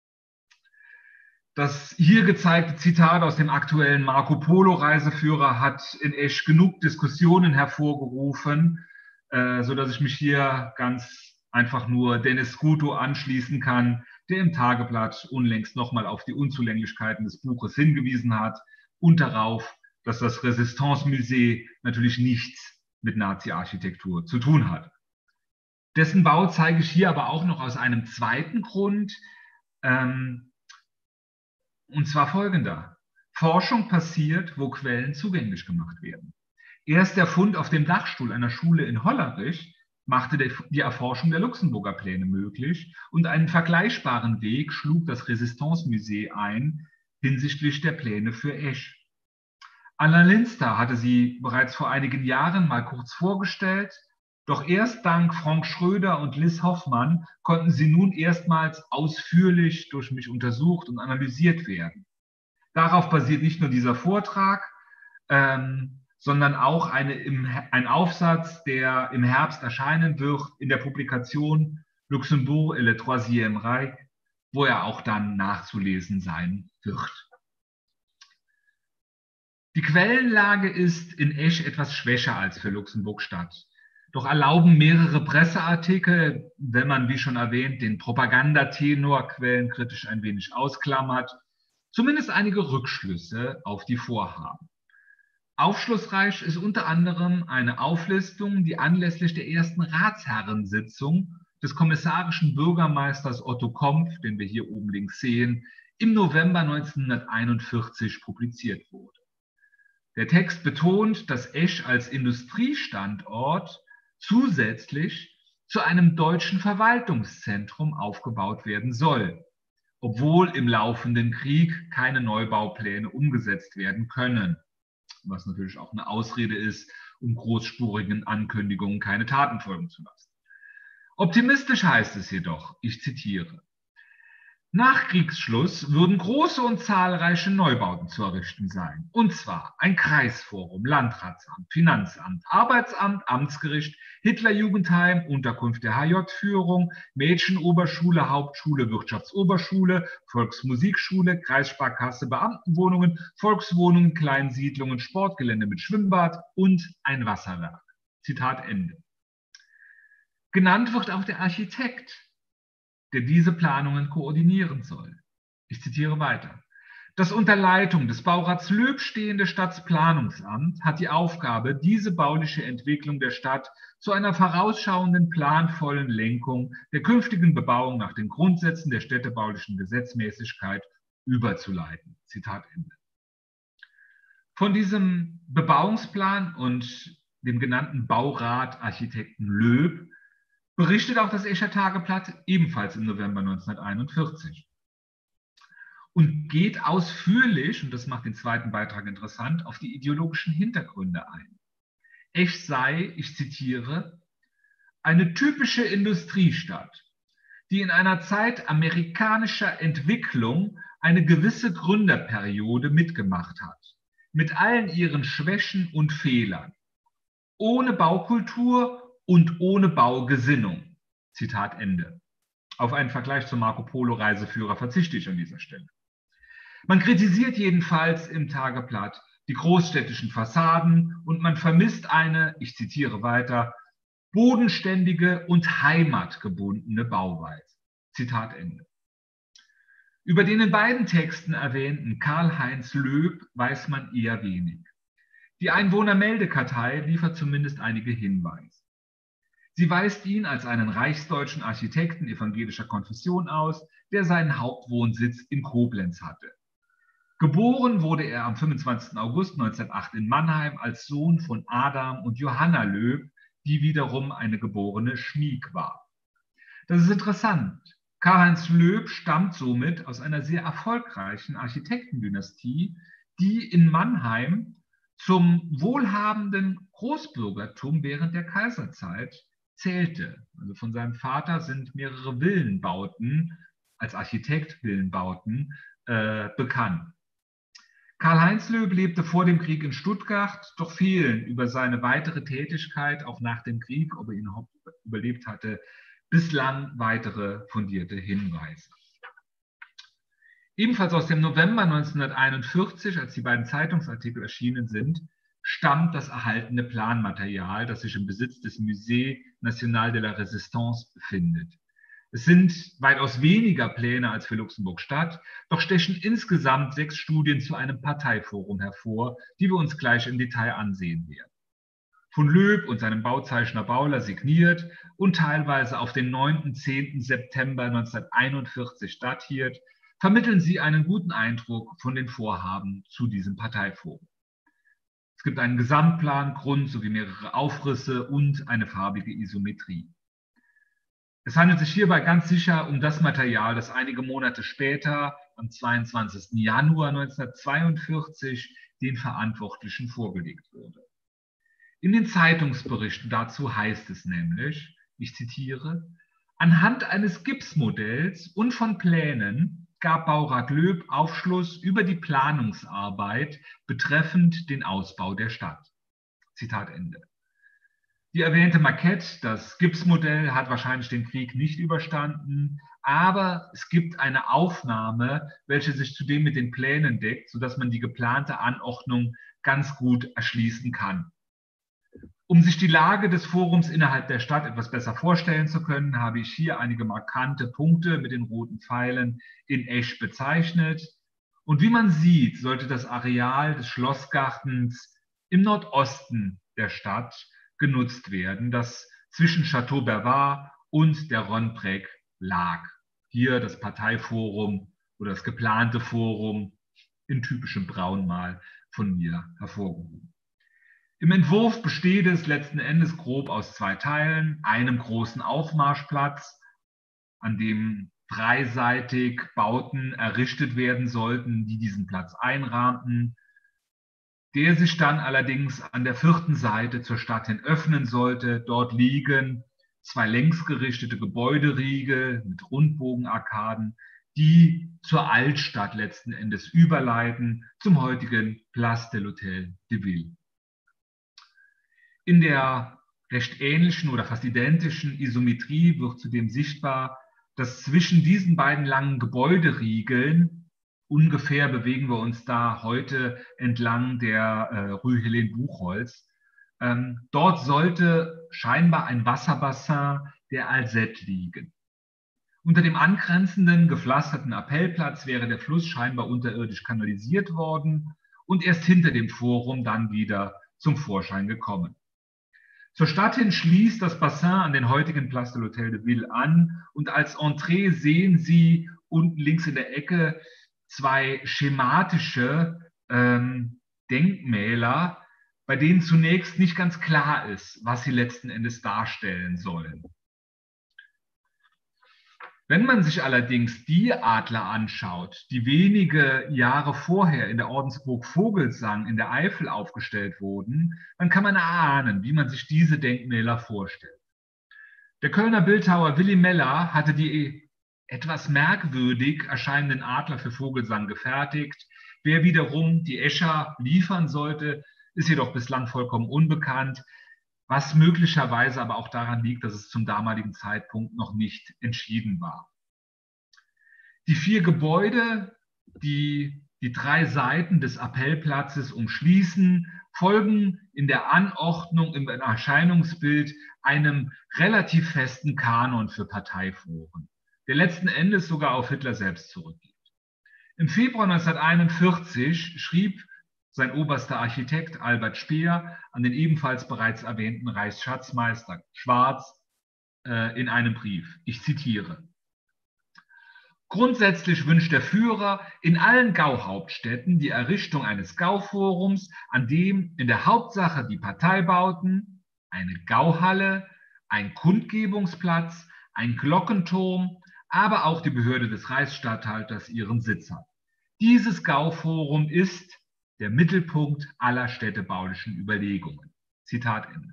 Das hier gezeigte Zitat aus dem aktuellen Marco Polo-Reiseführer hat in Esch genug Diskussionen hervorgerufen, sodass ich mich hier ganz einfach nur Dennis Guto anschließen kann, der im Tageblatt unlängst nochmal auf die Unzulänglichkeiten des Buches hingewiesen hat und darauf, dass das Resistance-Musée natürlich nichts mit Nazi-Architektur zu tun hat. Dessen Bau zeige ich hier aber auch noch aus einem zweiten Grund, und zwar folgender. Forschung passiert, wo Quellen zugänglich gemacht werden. Erst der Fund auf dem Dachstuhl einer Schule in Hollerich machte die Erforschung der Luxemburger Pläne möglich und einen vergleichbaren Weg schlug das Resistance-Musée ein hinsichtlich der Pläne für Esch. Alain Linster hatte sie bereits vor einigen Jahren mal kurz vorgestellt, doch erst dank Frank Schröder und Liz Hoffmann konnten sie nun erstmals ausführlich durch mich untersucht und analysiert werden. Darauf basiert nicht nur dieser Vortrag, sondern auch ein Aufsatz, der im Herbst erscheinen wird in der Publikation Luxembourg et le Troisième Reich, wo er auch dann nachzulesen sein wird. Die Quellenlage ist in Esch etwas schwächer als für Luxemburg-Stadt. Doch erlauben mehrere Presseartikel, wenn man, wie schon erwähnt, den Propagandatenor quellenkritisch ein wenig ausklammert, zumindest einige Rückschlüsse auf die Vorhaben. Aufschlussreich ist unter anderem eine Auflistung, die anlässlich der ersten Ratsherrensitzung des kommissarischen Bürgermeisters Otto Kompf, den wir hier oben links sehen, im November 1941 publiziert wurde. Der Text betont, dass Esch als Industriestandort zusätzlich zu einem deutschen Verwaltungszentrum aufgebaut werden soll, obwohl im laufenden Krieg keine Neubaupläne umgesetzt werden können, was natürlich auch eine Ausrede ist, um großspurigen Ankündigungen keine Taten folgen zu lassen. Optimistisch heißt es jedoch, ich zitiere, nach Kriegsschluss würden große und zahlreiche Neubauten zu errichten sein. Und zwar ein Kreisforum, Landratsamt, Finanzamt, Arbeitsamt, Amtsgericht, Hitlerjugendheim, Unterkunft der HJ-Führung, Mädchenoberschule, Hauptschule, Wirtschaftsoberschule, Volksmusikschule, Kreissparkasse, Beamtenwohnungen, Volkswohnungen, Kleinsiedlungen, Sportgelände mit Schwimmbad und ein Wasserwerk. Zitat Ende. Genannt wird auch der Architekt, der diese Planungen koordinieren soll. Ich zitiere weiter. Das unter Leitung des Baurats Löb stehende Stadtplanungsamt hat die Aufgabe, diese bauliche Entwicklung der Stadt zu einer vorausschauenden, planvollen Lenkung der künftigen Bebauung nach den Grundsätzen der städtebaulichen Gesetzmäßigkeit überzuleiten. Zitat Ende. Von diesem Bebauungsplan und dem genannten Baurat Architekten Löb berichtet auch das Escher Tageblatt ebenfalls im November 1941 und geht ausführlich, und das macht den zweiten Beitrag interessant, auf die ideologischen Hintergründe ein. Esch sei, ich zitiere, eine typische Industriestadt, die in einer Zeit amerikanischer Entwicklung eine gewisse Gründerperiode mitgemacht hat, mit allen ihren Schwächen und Fehlern, ohne Baukultur und ohne Baugesinnung. Zitat Ende. Auf einen Vergleich zum Marco Polo Reiseführer verzichte ich an dieser Stelle. Man kritisiert jedenfalls im Tageblatt die großstädtischen Fassaden und man vermisst eine, ich zitiere weiter, bodenständige und heimatgebundene Bauweise. Zitat Ende. Über den in beiden Texten erwähnten Karl-Heinz Löb weiß man eher wenig. Die Einwohnermeldekartei liefert zumindest einige Hinweise. Sie weist ihn als einen reichsdeutschen Architekten evangelischer Konfession aus, der seinen Hauptwohnsitz in Koblenz hatte. Geboren wurde er am 25. August 1908 in Mannheim als Sohn von Adam und Johanna Löb, die wiederum eine geborene Schmieg war. Das ist interessant. Karl-Heinz Löb stammt somit aus einer sehr erfolgreichen Architektendynastie, die in Mannheim zum wohlhabenden Großbürgertum während der Kaiserzeit zählte. Also von seinem Vater sind mehrere Villenbauten, als Architekt Villenbauten, bekannt. Karl-Heinz Löb lebte vor dem Krieg in Stuttgart, doch fehlen über seine weitere Tätigkeit, auch nach dem Krieg, ob er ihn überhaupt überlebt hatte, bislang weitere fundierte Hinweise. Ebenfalls aus dem November 1941, als die beiden Zeitungsartikel erschienen sind, stammt das erhaltene Planmaterial, das sich im Besitz des Musée National de la Résistance befindet. Es sind weitaus weniger Pläne als für Luxemburg-Stadt, doch stechen insgesamt 6 Studien zu einem Parteiforum hervor, die wir uns gleich im Detail ansehen werden. Von Löb und seinem Bauzeichner Bauler signiert und teilweise auf den 9. und 10. September 1941 datiert, vermitteln sie einen guten Eindruck von den Vorhaben zu diesem Parteiforum. Es gibt einen Gesamtplan, Grund sowie mehrere Aufrisse und eine farbige Isometrie. Es handelt sich hierbei ganz sicher um das Material, das einige Monate später, am 22. Januar 1942, den Verantwortlichen vorgelegt wurde. In den Zeitungsberichten dazu heißt es nämlich, ich zitiere, anhand eines Gipsmodells und von Plänen gab Baurat Löb Aufschluss über die Planungsarbeit betreffend den Ausbau der Stadt. Zitat Ende. Die erwähnte Maquette, das Gipsmodell, hat wahrscheinlich den Krieg nicht überstanden, aber es gibt eine Aufnahme, welche sich zudem mit den Plänen deckt, sodass man die geplante Anordnung ganz gut erschließen kann. Um sich die Lage des Forums innerhalb der Stadt etwas besser vorstellen zu können, habe ich hier einige markante Punkte mit den roten Pfeilen in Esch bezeichnet. Und wie man sieht, sollte das Areal des Schlossgartens im Nordosten der Stadt genutzt werden, das zwischen Château Bervard und der Ronnbrek lag. Hier das Parteiforum oder das geplante Forum in typischem Braunmal von mir hervorgehoben. Im Entwurf besteht es letzten Endes grob aus 2 Teilen, einem großen Aufmarschplatz, an dem dreiseitig Bauten errichtet werden sollten, die diesen Platz einrahmten, der sich dann allerdings an der 4. Seite zur Stadt hin öffnen sollte. Dort liegen 2 längsgerichtete Gebäuderiegel mit Rundbogenarkaden, die zur Altstadt letzten Endes überleiten, zum heutigen Place de l'Hôtel de Ville. In der recht ähnlichen oder fast identischen Isometrie wird zudem sichtbar, dass zwischen diesen beiden langen Gebäuderiegeln, ungefähr bewegen wir uns da heute entlang der Rue Helene Buchholz, dort sollte scheinbar ein Wasserbassin der Alzette liegen. Unter dem angrenzenden, gepflasterten Appellplatz wäre der Fluss scheinbar unterirdisch kanalisiert worden und erst hinter dem Forum dann wieder zum Vorschein gekommen. Zur Stadt hin schließt das Bassin an den heutigen Place de l'Hôtel de Ville an und als Entree sehen Sie unten links in der Ecke 2 schematische Denkmäler, bei denen zunächst nicht ganz klar ist, was sie letzten Endes darstellen sollen. Wenn man sich allerdings die Adler anschaut, die wenige Jahre vorher in der Ordensburg Vogelsang in der Eifel aufgestellt wurden, dann kann man erahnen, wie man sich diese Denkmäler vorstellt. Der Kölner Bildhauer Willy Meller hatte die etwas merkwürdig erscheinenden Adler für Vogelsang gefertigt. Wer wiederum die Escher liefern sollte, ist jedoch bislang vollkommen unbekannt, was möglicherweise aber auch daran liegt, dass es zum damaligen Zeitpunkt noch nicht entschieden war. Die 4 Gebäude, die die 3 Seiten des Appellplatzes umschließen, folgen in der Anordnung, im Erscheinungsbild einem relativ festen Kanon für Parteiforen, der letzten Endes sogar auf Hitler selbst zurückgeht. Im Februar 1941 schrieb sein oberster Architekt Albert Speer an den ebenfalls bereits erwähnten Reichsschatzmeister Schwarz in einem Brief. Ich zitiere: Grundsätzlich wünscht der Führer in allen Gauhauptstädten die Errichtung eines Gauforums, an dem in der Hauptsache die Parteibauten, eine Gauhalle, ein Kundgebungsplatz, ein Glockenturm, aber auch die Behörde des Reichsstatthalters ihren Sitz hat. Dieses Gauforum ist der Mittelpunkt aller städtebaulichen Überlegungen. Zitat Ende.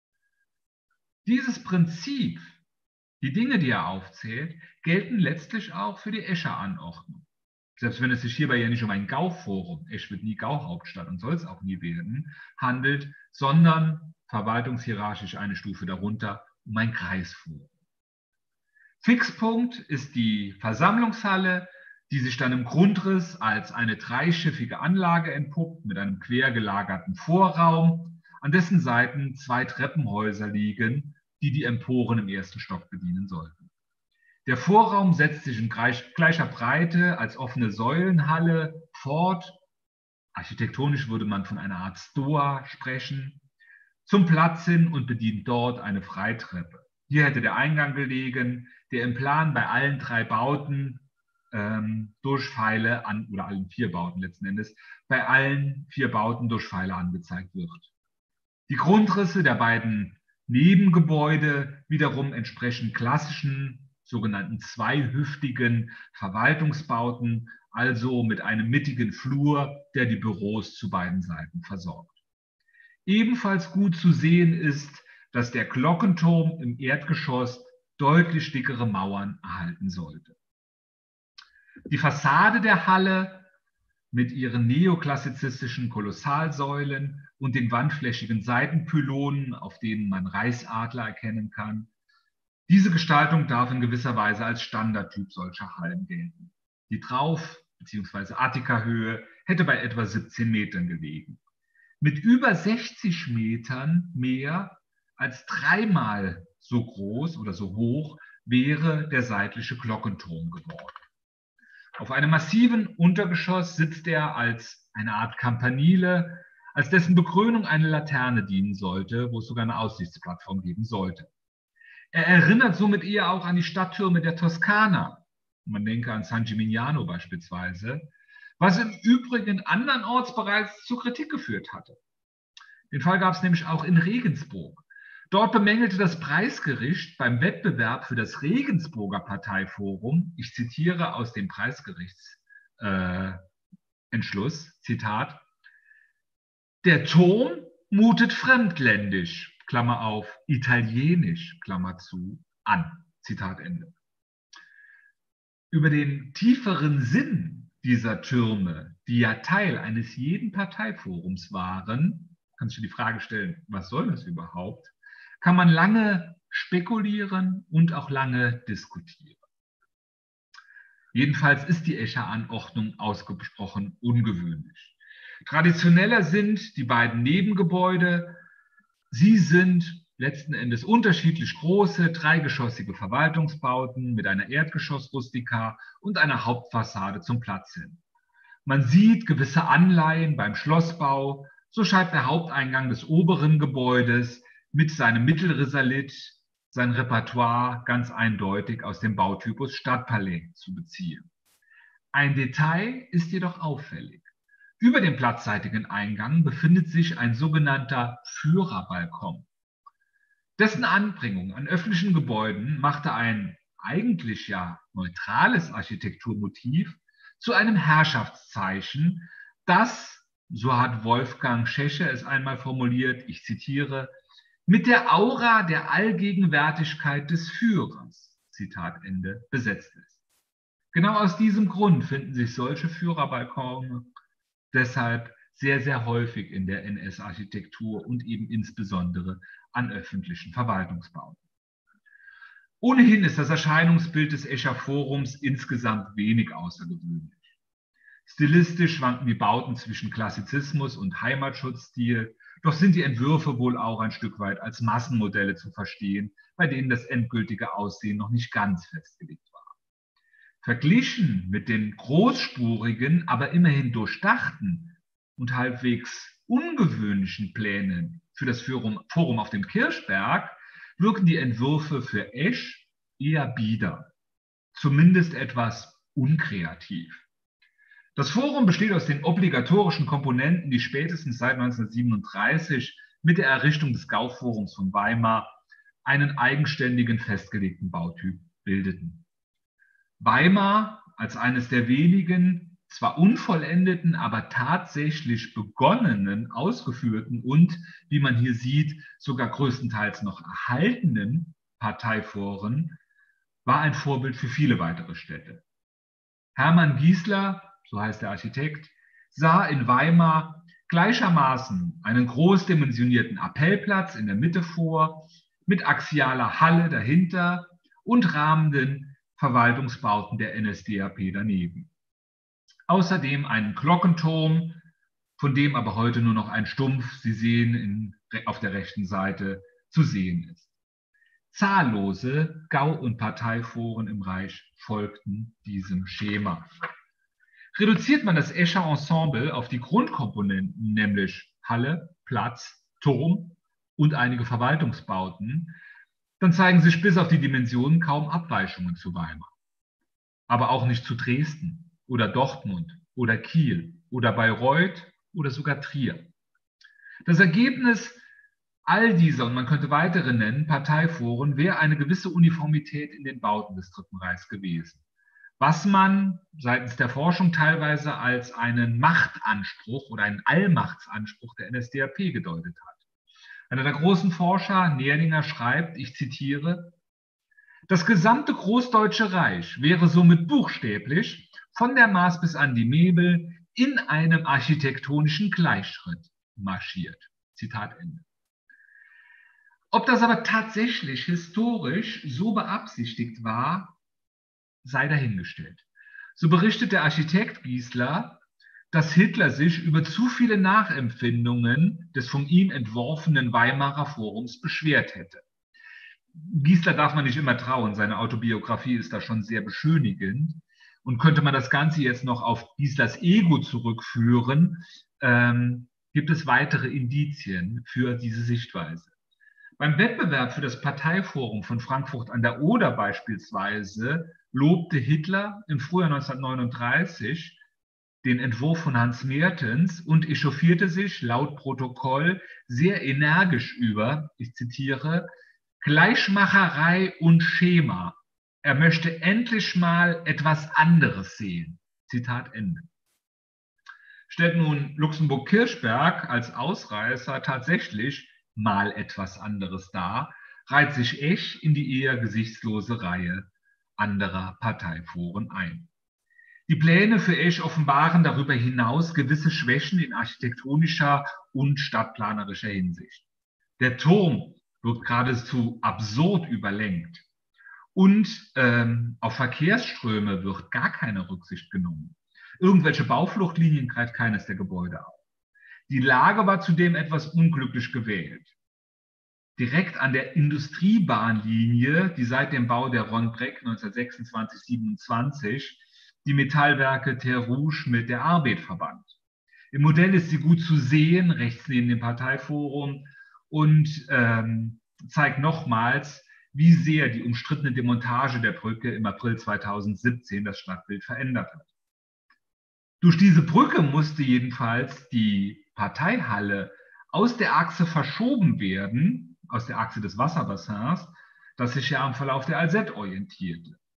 Dieses Prinzip, die Dinge, die er aufzählt, gelten letztlich auch für die Escher Anordnung. Selbst wenn es sich hierbei ja nicht um ein Gauforum, Esch wird nie Gauhauptstadt und soll es auch nie werden, handelt, sondern verwaltungshierarchisch eine Stufe darunter um ein Kreisforum. Fixpunkt ist die Versammlungshalle, die sich dann im Grundriss als eine dreischiffige Anlage entpuppt mit einem quer gelagerten Vorraum, an dessen Seiten 2 Treppenhäuser liegen, die die Emporen im 1. Stock bedienen sollten. Der Vorraum setzt sich in gleicher Breite als offene Säulenhalle fort. Architektonisch würde man von einer Art Stoa sprechen, zum Platz hin und bedient dort eine Freitreppe. Hier hätte der Eingang gelegen, der im Plan bei allen 3 Bauten durch Pfeile oder allen 4 Bauten letzten Endes, bei allen 4 Bauten durch Pfeile angezeigt wird. Die Grundrisse der beiden Nebengebäude wiederum entsprechen klassischen, sogenannten zweihüftigen Verwaltungsbauten, also mit einem mittigen Flur, der die Büros zu beiden Seiten versorgt. Ebenfalls gut zu sehen ist, dass der Glockenturm im Erdgeschoss deutlich dickere Mauern erhalten sollte. Die Fassade der Halle mit ihren neoklassizistischen Kolossalsäulen und den wandflächigen Seitenpylonen, auf denen man Reichsadler erkennen kann. Diese Gestaltung darf in gewisser Weise als Standardtyp solcher Hallen gelten. Die Trauf- bzw. Attika-Höhe hätte bei etwa 17 Metern gelegen. Mit über 60 Metern mehr als 3-mal so groß oder so hoch wäre der seitliche Glockenturm geworden. Auf einem massiven Untergeschoss sitzt er als eine Art Campanile, als dessen Bekrönung eine Laterne dienen sollte, wo es sogar eine Aussichtsplattform geben sollte. Er erinnert somit eher auch an die Stadttürme der Toskana. Man denke an San Gimignano beispielsweise, was im Übrigen andernorts bereits zur Kritik geführt hatte. Den Fall gab es nämlich auch in Regensburg. Dort bemängelte das Preisgericht beim Wettbewerb für das Regensburger Parteiforum, ich zitiere aus dem Preisgerichtsentschluss, Zitat, der Turm mutet fremdländisch, Klammer auf, italienisch, Klammer zu, an, Zitat Ende. Über den tieferen Sinn dieser Türme, die ja Teil eines jeden Parteiforums waren, kannst du die Frage stellen, was soll das überhaupt? Kann man lange spekulieren und auch lange diskutieren. Jedenfalls ist die Escher Anordnung ausgesprochen ungewöhnlich. Traditioneller sind die beiden Nebengebäude. Sie sind letzten Endes unterschiedlich große, dreigeschossige Verwaltungsbauten mit einer Erdgeschossrustika und einer Hauptfassade zum Platz hin. Man sieht gewisse Anleihen beim Schlossbau. So scheint der Haupteingang des oberen Gebäudes mit seinem Mittelrisalit sein Repertoire ganz eindeutig aus dem Bautypus Stadtpalais zu beziehen. Ein Detail ist jedoch auffällig. Über dem platzseitigen Eingang befindet sich ein sogenannter Führerbalkon. Dessen Anbringung an öffentlichen Gebäuden machte ein eigentlich ja neutrales Architekturmotiv zu einem Herrschaftszeichen, das, so hat Wolfgang Schächer es einmal formuliert, ich zitiere, mit der Aura der Allgegenwärtigkeit des Führers, Zitat Ende, besetzt ist. Genau aus diesem Grund finden sich solche Führerbalkone deshalb sehr, sehr häufig in der NS-Architektur und eben insbesondere an öffentlichen Verwaltungsbauten. Ohnehin ist das Erscheinungsbild des Escher Forums insgesamt wenig außergewöhnlich. Stilistisch schwanken die Bauten zwischen Klassizismus und Heimatschutzstil, doch sind die Entwürfe wohl auch ein Stück weit als Massenmodelle zu verstehen, bei denen das endgültige Aussehen noch nicht ganz festgelegt war. Verglichen mit den großspurigen, aber immerhin durchdachten und halbwegs ungewöhnlichen Plänen für das Forum auf dem Kirchberg wirken die Entwürfe für Esch eher bieder, zumindest etwas unkreativ. Das Forum besteht aus den obligatorischen Komponenten, die spätestens seit 1937 mit der Errichtung des Gauforums von Weimar einen eigenständigen festgelegten Bautyp bildeten. Weimar als eines der wenigen, zwar unvollendeten, aber tatsächlich begonnenen, ausgeführten und, wie man hier sieht, sogar größtenteils noch erhaltenen Parteiforen, war ein Vorbild für viele weitere Städte. Hermann Giesler, so heißt der Architekt, sah in Weimar gleichermaßen einen großdimensionierten Appellplatz in der Mitte vor, mit axialer Halle dahinter und rahmenden Verwaltungsbauten der NSDAP daneben. Außerdem einen Glockenturm, von dem aber heute nur noch ein Stumpf, Sie sehen auf der rechten Seite, zu sehen ist. Zahllose Gau- und Parteiforen im Reich folgten diesem Schema. Reduziert man das Escher Ensemble auf die Grundkomponenten, nämlich Halle, Platz, Turm und einige Verwaltungsbauten, dann zeigen sich bis auf die Dimensionen kaum Abweichungen zu Weimar. Aber auch nicht zu Dresden oder Dortmund oder Kiel oder Bayreuth oder sogar Trier. Das Ergebnis all dieser, und man könnte weitere nennen, Parteiforen wäre eine gewisse Uniformität in den Bauten des Dritten Reichs gewesen, was man seitens der Forschung teilweise als einen Machtanspruch oder einen Allmachtsanspruch der NSDAP gedeutet hat. Einer der großen Forscher, Nerlinger, schreibt, ich zitiere, das gesamte Großdeutsche Reich wäre somit buchstäblich von der Maas bis an die Mebel in einem architektonischen Gleichschritt marschiert. Zitat Ende. Ob das aber tatsächlich historisch so beabsichtigt war, sei dahingestellt. So berichtet der Architekt Giesler, dass Hitler sich über zu viele Nachempfindungen des von ihm entworfenen Weimarer Forums beschwert hätte. Giesler darf man nicht immer trauen, seine Autobiografie ist da schon sehr beschönigend. Und könnte man das Ganze jetzt noch auf Gieslers Ego zurückführen, gibt es weitere Indizien für diese Sichtweise. Beim Wettbewerb für das Parteiforum von Frankfurt an der Oder beispielsweise lobte Hitler im Frühjahr 1939 den Entwurf von Hans Mertens und echauffierte sich laut Protokoll sehr energisch über, ich zitiere, Gleichmacherei und Schema. Er möchte endlich mal etwas anderes sehen. Zitat Ende. Stellt nun Luxemburg-Kirchberg als Ausreißer tatsächlich mal etwas anderes dar, reiht sich Esch in die eher gesichtslose Reihe anderer Parteiforen ein. Die Pläne für Esch offenbaren darüber hinaus gewisse Schwächen in architektonischer und stadtplanerischer Hinsicht. Der Turm wird geradezu absurd überlenkt und auf Verkehrsströme wird gar keine Rücksicht genommen. Irgendwelche Baufluchtlinien greift keines der Gebäude auf. Die Lage war zudem etwas unglücklich gewählt. Direkt an der Industriebahnlinie, die seit dem Bau der Ronbreck 1926/27 die Metallwerke Terre Rouge mit der Arbeit verband. Im Modell ist sie gut zu sehen, rechts neben dem Parteiforum, und zeigt nochmals, wie sehr die umstrittene Demontage der Brücke im April 2017 das Stadtbild verändert hat. Durch diese Brücke musste jedenfalls die Parteihalle aus der Achse verschoben werden, aus der Achse des Wasserbassins, das sich ja am Verlauf der Alzette orientierte.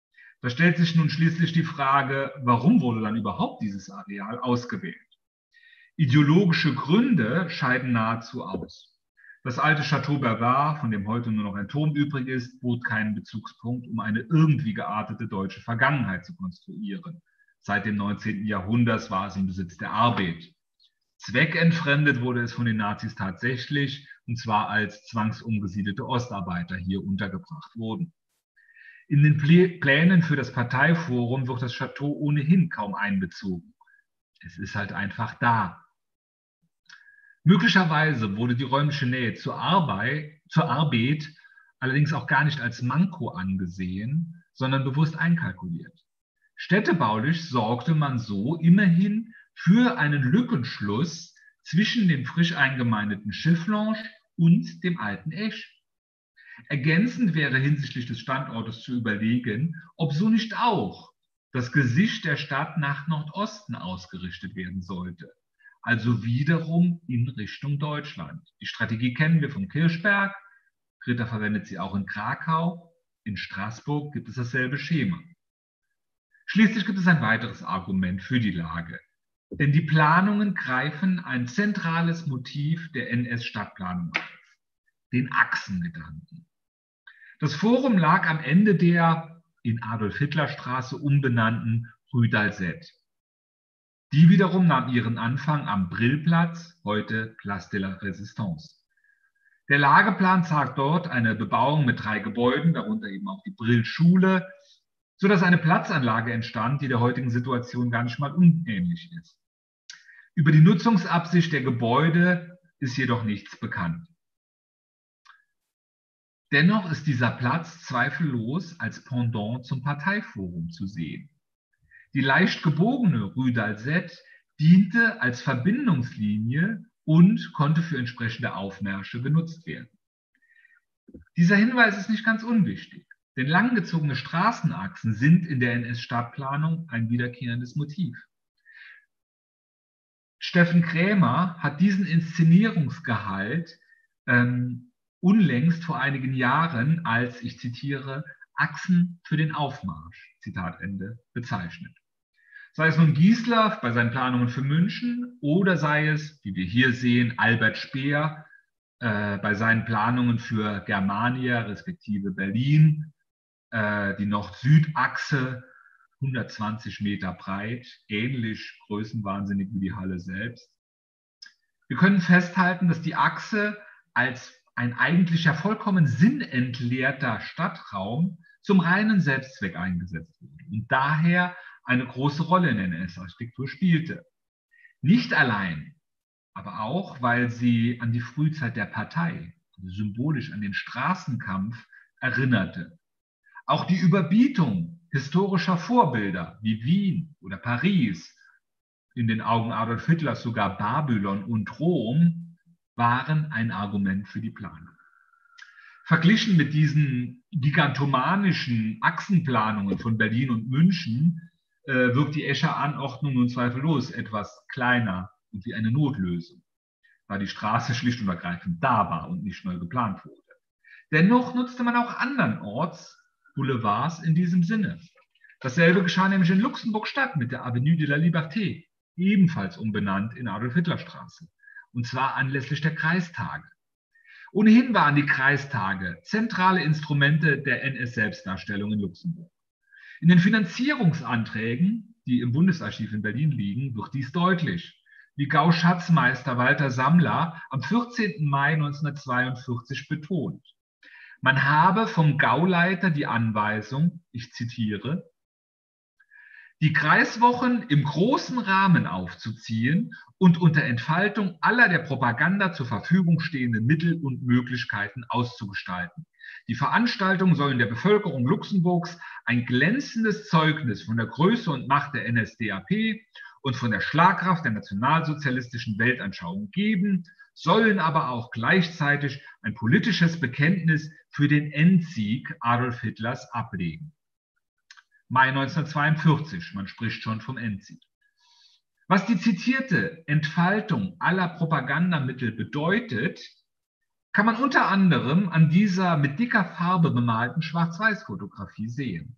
Da stellt sich nun schließlich die Frage, warum wurde dann überhaupt dieses Areal ausgewählt? Ideologische Gründe scheiden nahezu aus. Das alte Château Bavard, von dem heute nur noch ein Turm übrig ist, bot keinen Bezugspunkt, um eine irgendwie geartete deutsche Vergangenheit zu konstruieren. Seit dem 19. Jahrhundert war es im Besitz der Arbeit. Zweckentfremdet wurde es von den Nazis tatsächlich, und zwar als zwangsumgesiedelte Ostarbeiter hier untergebracht wurden. In den Plänen für das Parteiforum wird das Château ohnehin kaum einbezogen. Es ist halt einfach da. Möglicherweise wurde die räumliche Nähe zur Arbeit allerdings auch gar nicht als Manko angesehen, sondern bewusst einkalkuliert. Städtebaulich sorgte man so immerhin für einen Lückenschluss zwischen dem frisch eingemeindeten Schifflange und dem alten Esch. Ergänzend wäre hinsichtlich des Standortes zu überlegen, ob so nicht auch das Gesicht der Stadt nach Nordosten ausgerichtet werden sollte. Also wiederum in Richtung Deutschland. Die Strategie kennen wir vom Kirchberg. Ritter verwendet sie auch in Krakau. In Straßburg gibt es dasselbe Schema. Schließlich gibt es ein weiteres Argument für die Lage. Denn die Planungen greifen ein zentrales Motiv der NS-Stadtplanung auf, den Achsengedanken. Das Forum lag am Ende der in Adolf-Hitler-Straße umbenannten Rue d'Alzette. Die wiederum nahm ihren Anfang am Brillplatz, heute Place de la Résistance. Der Lageplan zeigt dort eine Bebauung mit 3 Gebäuden, darunter eben auch die Brill-Schule, sodass eine Platzanlage entstand, die der heutigen Situation gar nicht mal unähnlich ist. Über die Nutzungsabsicht der Gebäude ist jedoch nichts bekannt. Dennoch ist dieser Platz zweifellos als Pendant zum Parteiforum zu sehen. Die leicht gebogene Rue d'Alzette diente als Verbindungslinie und konnte für entsprechende Aufmärsche genutzt werden. Dieser Hinweis ist nicht ganz unwichtig, denn langgezogene Straßenachsen sind in der NS-Stadtplanung ein wiederkehrendes Motiv. Steffen Krämer hat diesen Inszenierungsgehalt unlängst vor einigen Jahren als, ich zitiere, Achsen für den Aufmarsch, Zitat Ende, bezeichnet. Sei es nun Gießler bei seinen Planungen für München oder sei es, wie wir hier sehen, Albert Speer bei seinen Planungen für Germania respektive Berlin, die Nord-Süd-Achse, 120 Meter breit, ähnlich größenwahnsinnig wie die Halle selbst. Wir können festhalten, dass die Achse als ein eigentlich ja vollkommen sinnentleerter Stadtraum zum reinen Selbstzweck eingesetzt wurde und daher eine große Rolle in der NS-Architektur spielte. Nicht allein, aber auch, weil sie an die Frühzeit der Partei, also symbolisch an den Straßenkampf, erinnerte. Auch die Überbietung historischer Vorbilder wie Wien oder Paris, in den Augen Adolf Hitlers sogar Babylon und Rom, waren ein Argument für die Planung. Verglichen mit diesen gigantomanischen Achsenplanungen von Berlin und München wirkt die Escher Anordnung nun zweifellos etwas kleiner und wie eine Notlösung, da die Straße schlicht und ergreifend da war und nicht neu geplant wurde. Dennoch nutzte man auch andernorts Boulevards in diesem Sinne. Dasselbe geschah nämlich in Luxemburg-Stadt mit der Avenue de la Liberté, ebenfalls umbenannt in Adolf-Hitler-Straße, und zwar anlässlich der Kreistage. Ohnehin waren die Kreistage zentrale Instrumente der NS-Selbstdarstellung in Luxemburg. In den Finanzierungsanträgen, die im Bundesarchiv in Berlin liegen, wird dies deutlich, wie Gau-Schatzmeister Walter Sammler am 14. Mai 1942 betont. Man habe vom Gauleiter die Anweisung, ich zitiere, die Kreiswochen im großen Rahmen aufzuziehen und unter Entfaltung aller der Propaganda zur Verfügung stehenden Mittel und Möglichkeiten auszugestalten. Die Veranstaltungen sollen der Bevölkerung Luxemburgs ein glänzendes Zeugnis von der Größe und Macht der NSDAP und von der Schlagkraft der nationalsozialistischen Weltanschauung geben, sollen aber auch gleichzeitig ein politisches Bekenntnis für den Endsieg Adolf Hitlers ablegen. Mai 1942, man spricht schon vom Endsieg. Was die zitierte Entfaltung aller Propagandamittel bedeutet, kann man unter anderem an dieser mit dicker Farbe bemalten Schwarz-Weiß-Fotografie sehen.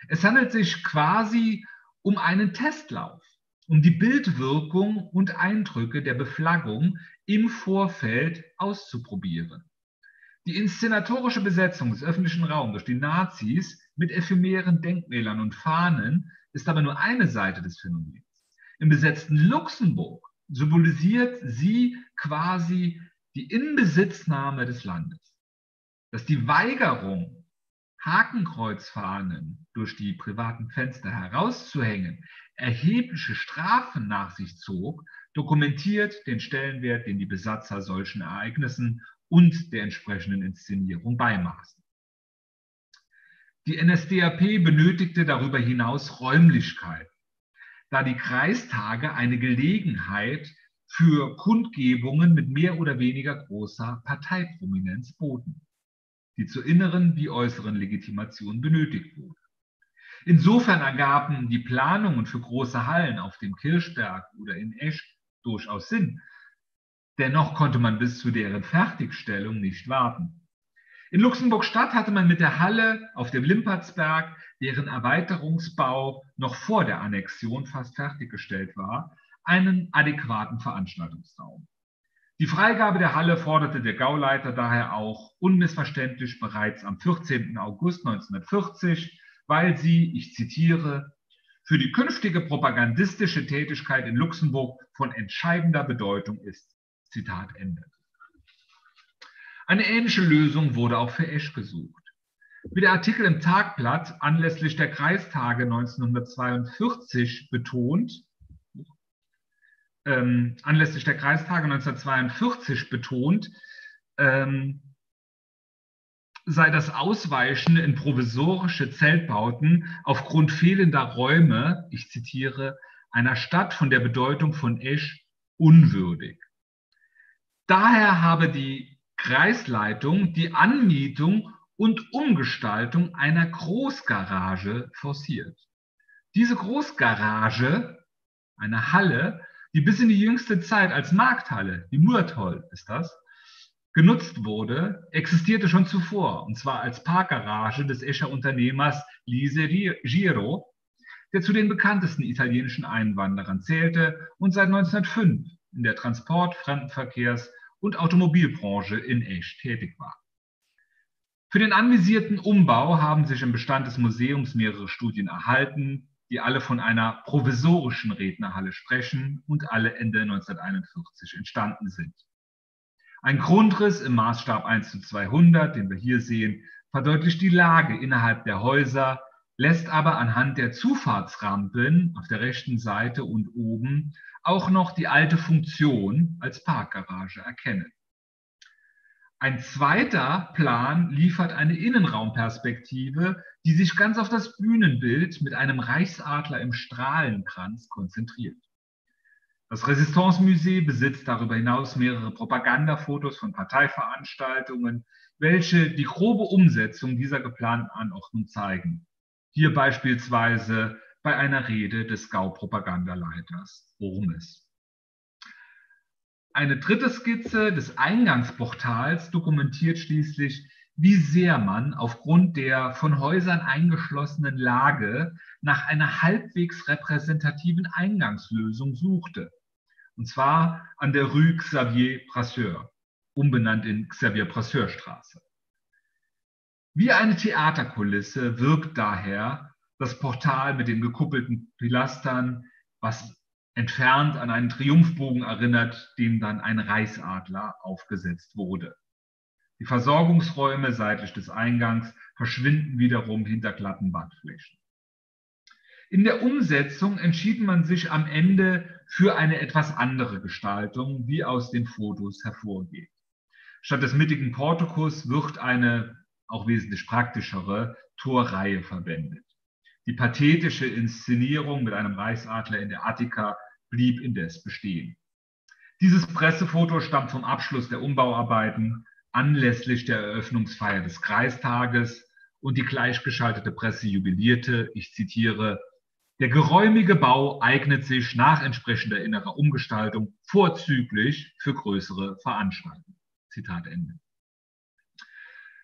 Es handelt sich quasi um einen Testlauf, um die Bildwirkung und Eindrücke der Beflaggung im Vorfeld auszuprobieren. Die inszenatorische Besetzung des öffentlichen Raums durch die Nazis mit ephemeren Denkmälern und Fahnen ist aber nur eine Seite des Phänomens. Im besetzten Luxemburg symbolisiert sie quasi die Inbesitznahme des Landes. Dass die Weigerung, Hakenkreuzfahnen durch die privaten Fenster herauszuhängen, erhebliche Strafen nach sich zog, dokumentiert den Stellenwert, den die Besatzer solchen Ereignissen und der entsprechenden Inszenierung beimaßen. Die NSDAP benötigte darüber hinaus Räumlichkeiten, da die Kreistage eine Gelegenheit für Kundgebungen mit mehr oder weniger großer Parteiprominenz boten, die zur inneren wie äußeren Legitimation benötigt wurde. Insofern ergaben die Planungen für große Hallen auf dem Kirchberg oder in Esch durchaus Sinn. Dennoch konnte man bis zu deren Fertigstellung nicht warten. In Luxemburg-Stadt hatte man mit der Halle auf dem Limpertsberg, deren Erweiterungsbau noch vor der Annexion fast fertiggestellt war, einen adäquaten Veranstaltungsraum. Die Freigabe der Halle forderte der Gauleiter daher auch unmissverständlich bereits am 14. August 1940, weil sie, ich zitiere, für die künftige propagandistische Tätigkeit in Luxemburg von entscheidender Bedeutung ist. Zitat Ende. Eine ähnliche Lösung wurde auch für Esch gesucht. Wie der Artikel im Tagblatt anlässlich der Kreistage 1942 betont, sei das Ausweichen in provisorische Zeltbauten aufgrund fehlender Räume, ich zitiere, einer Stadt von der Bedeutung von Esch unwürdig. Daher habe die Kreisleitung die Anmietung und Umgestaltung einer Großgarage forciert. Diese Großgarage, eine Halle, die bis in die jüngste Zeit als Markthalle, die Murthol ist das, genutzt wurde, existierte schon zuvor, und zwar als Parkgarage des Escher Unternehmers Lise Giro, der zu den bekanntesten italienischen Einwanderern zählte und seit 1905 in der Transport-, Fremdenverkehrs- und Automobilbranche in Esch tätig war. Für den anvisierten Umbau haben sich im Bestand des Museums mehrere Studien erhalten, die alle von einer provisorischen Rednerhalle sprechen und alle Ende 1941 entstanden sind. Ein Grundriss im Maßstab 1:200, den wir hier sehen, verdeutlicht die Lage innerhalb der Häuser, lässt aber anhand der Zufahrtsrampen auf der rechten Seite und oben auch noch die alte Funktion als Parkgarage erkennen. Ein zweiter Plan liefert eine Innenraumperspektive, die sich ganz auf das Bühnenbild mit einem Reichsadler im Strahlenkranz konzentriert. Das Resistance-Musée besitzt darüber hinaus mehrere Propagandafotos von Parteiveranstaltungen, welche die grobe Umsetzung dieser geplanten Anordnung zeigen. Hier beispielsweise bei einer Rede des Gau-Propagandaleiters Urmes. Eine dritte Skizze des Eingangsportals dokumentiert schließlich, wie sehr man aufgrund der von Häusern eingeschlossenen Lage nach einer halbwegs repräsentativen Eingangslösung suchte. Und zwar an der Rue Xavier Brasseur, umbenannt in Xavier-Brasseur-Straße. Wie eine Theaterkulisse wirkt daher das Portal mit den gekuppelten Pilastern, was entfernt an einen Triumphbogen erinnert, dem dann ein Reichsadler aufgesetzt wurde. Die Versorgungsräume seitlich des Eingangs verschwinden wiederum hinter glatten Wandflächen. In der Umsetzung entschied man sich am Ende für eine etwas andere Gestaltung, wie aus den Fotos hervorgeht. Statt des mittigen Portikus wird eine, auch wesentlich praktischere, Torreihe verwendet. Die pathetische Inszenierung mit einem Reichsadler in der Attika blieb indes bestehen. Dieses Pressefoto stammt vom Abschluss der Umbauarbeiten anlässlich der Eröffnungsfeier des Kreistages und die gleichgeschaltete Presse jubilierte, ich zitiere, der geräumige Bau eignet sich nach entsprechender innerer Umgestaltung vorzüglich für größere Veranstaltungen. Zitat Ende.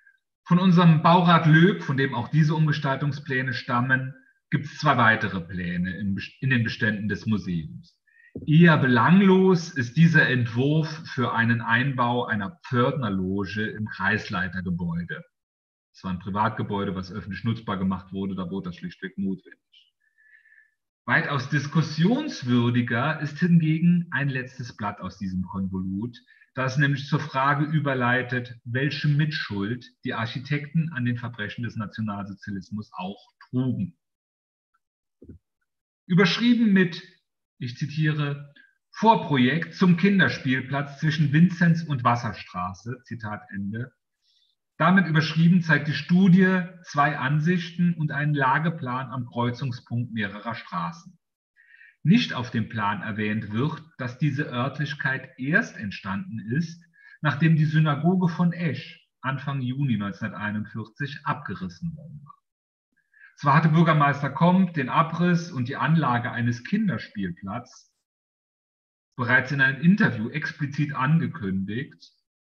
Von unserem Baurat Löb, von dem auch diese Umgestaltungspläne stammen, gibt es 2 weitere Pläne in den Beständen des Museums. Eher belanglos ist dieser Entwurf für einen Einbau einer Pförtnerloge im Kreisleitergebäude. Es war ein Privatgebäude, was öffentlich nutzbar gemacht wurde, da wurde das schlichtweg notwendig. Weitaus diskussionswürdiger ist hingegen ein letztes Blatt aus diesem Konvolut, das nämlich zur Frage überleitet, welche Mitschuld die Architekten an den Verbrechen des Nationalsozialismus auch trugen. Überschrieben mit, ich zitiere, Vorprojekt zum Kinderspielplatz zwischen Vinzenz und Wasserstraße, Zitat Ende. Damit überschrieben zeigt die Studie 2 Ansichten und einen Lageplan am Kreuzungspunkt mehrerer Straßen. Nicht auf dem Plan erwähnt wird, dass diese Örtlichkeit erst entstanden ist, nachdem die Synagoge von Esch Anfang Juni 1941 abgerissen worden war. Zwar hatte Bürgermeister Comp den Abriss und die Anlage eines Kinderspielplatzes bereits in einem Interview explizit angekündigt,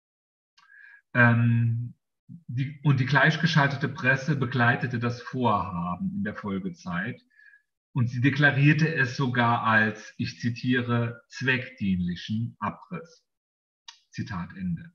und die gleichgeschaltete Presse begleitete das Vorhaben in der Folgezeit und sie deklarierte es sogar als, ich zitiere, zweckdienlichen Abriss. Zitat Ende.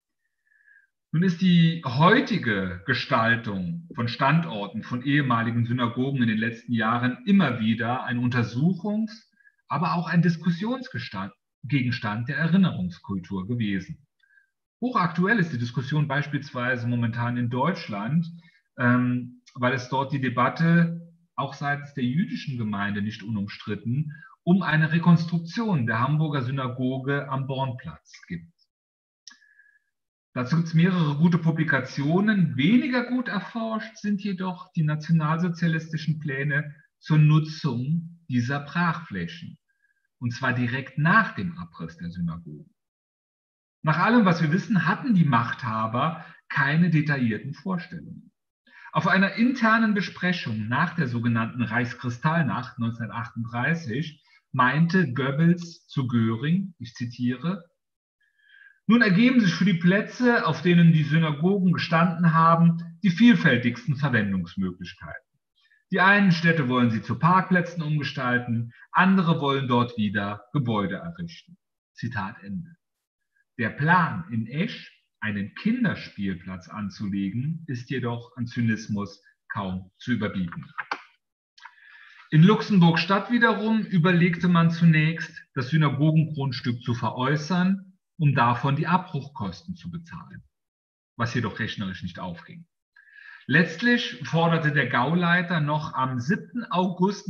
Nun ist die heutige Gestaltung von Standorten von ehemaligen Synagogen in den letzten Jahren immer wieder ein Untersuchungs-, aber auch ein Diskussionsgegenstand der Erinnerungskultur gewesen. Hochaktuell ist die Diskussion beispielsweise momentan in Deutschland, weil es dort die Debatte auch seitens der jüdischen Gemeinde nicht unumstritten um eine Rekonstruktion der Hamburger Synagoge am Bornplatz gibt. Dazu gibt es mehrere gute Publikationen. Weniger gut erforscht sind jedoch die nationalsozialistischen Pläne zur Nutzung dieser Brachflächen, und zwar direkt nach dem Abriss der Synagoge. Nach allem, was wir wissen, hatten die Machthaber keine detaillierten Vorstellungen. Auf einer internen Besprechung nach der sogenannten Reichskristallnacht 1938 meinte Goebbels zu Göring, ich zitiere, nun ergeben sich für die Plätze, auf denen die Synagogen gestanden haben, die vielfältigsten Verwendungsmöglichkeiten. Die einen Städte wollen sie zu Parkplätzen umgestalten, andere wollen dort wieder Gebäude errichten. Zitat Ende. Der Plan in Esch, einen Kinderspielplatz anzulegen, ist jedoch an Zynismus kaum zu überbieten. In Luxemburg-Stadt wiederum überlegte man zunächst, das Synagogengrundstück zu veräußern, um davon die Abbruchkosten zu bezahlen, was jedoch rechnerisch nicht aufging. Letztlich forderte der Gauleiter noch am 7. August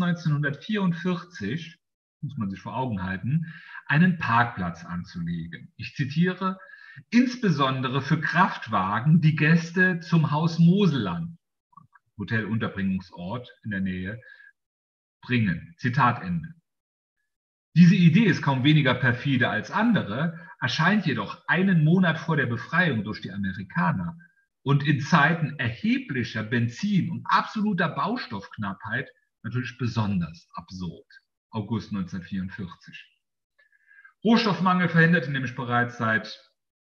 1944, muss man sich vor Augen halten, einen Parkplatz anzulegen. Ich zitiere, insbesondere für Kraftwagen, die Gäste zum Haus Moselland, Hotelunterbringungsort in der Nähe, bringen. Zitat Ende. Diese Idee ist kaum weniger perfide als andere, erscheint jedoch einen Monat vor der Befreiung durch die Amerikaner und in Zeiten erheblicher Benzin- und absoluter Baustoffknappheit natürlich besonders absurd. August 1944. Rohstoffmangel verhinderte nämlich bereits seit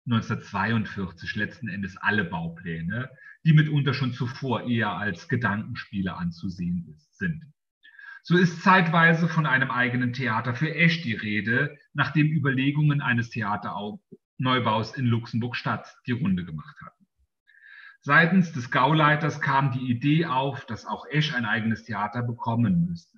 1942 letzten Endes alle Baupläne, die mitunter schon zuvor eher als Gedankenspiele anzusehen sind. So ist zeitweise von einem eigenen Theater für Esch die Rede, nachdem Überlegungen eines Theaterneubaus in Luxemburg-Stadt die Runde gemacht hatten. Seitens des Gauleiters kam die Idee auf, dass auch Esch ein eigenes Theater bekommen müsste.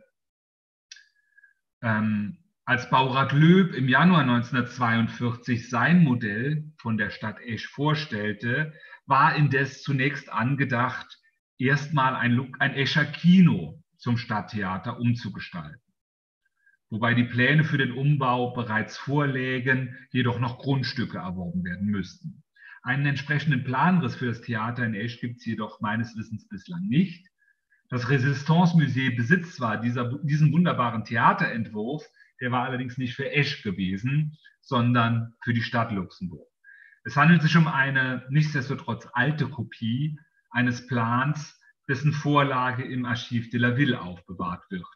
Als Baurat Löb im Januar 1942 sein Modell von der Stadt Esch vorstellte, war indes zunächst angedacht, erstmal ein Escher Kino zum Stadttheater umzugestalten. Wobei die Pläne für den Umbau bereits vorlägen, jedoch noch Grundstücke erworben werden müssten. Einen entsprechenden Planriss für das Theater in Esch gibt es jedoch meines Wissens bislang nicht. Das Resistance-Musée besitzt zwar diesen wunderbaren Theaterentwurf, der war allerdings nicht für Esch gewesen, sondern für die Stadt Luxemburg. Es handelt sich um eine nichtsdestotrotz alte Kopie eines Plans, dessen Vorlage im Archiv de la Ville aufbewahrt wird.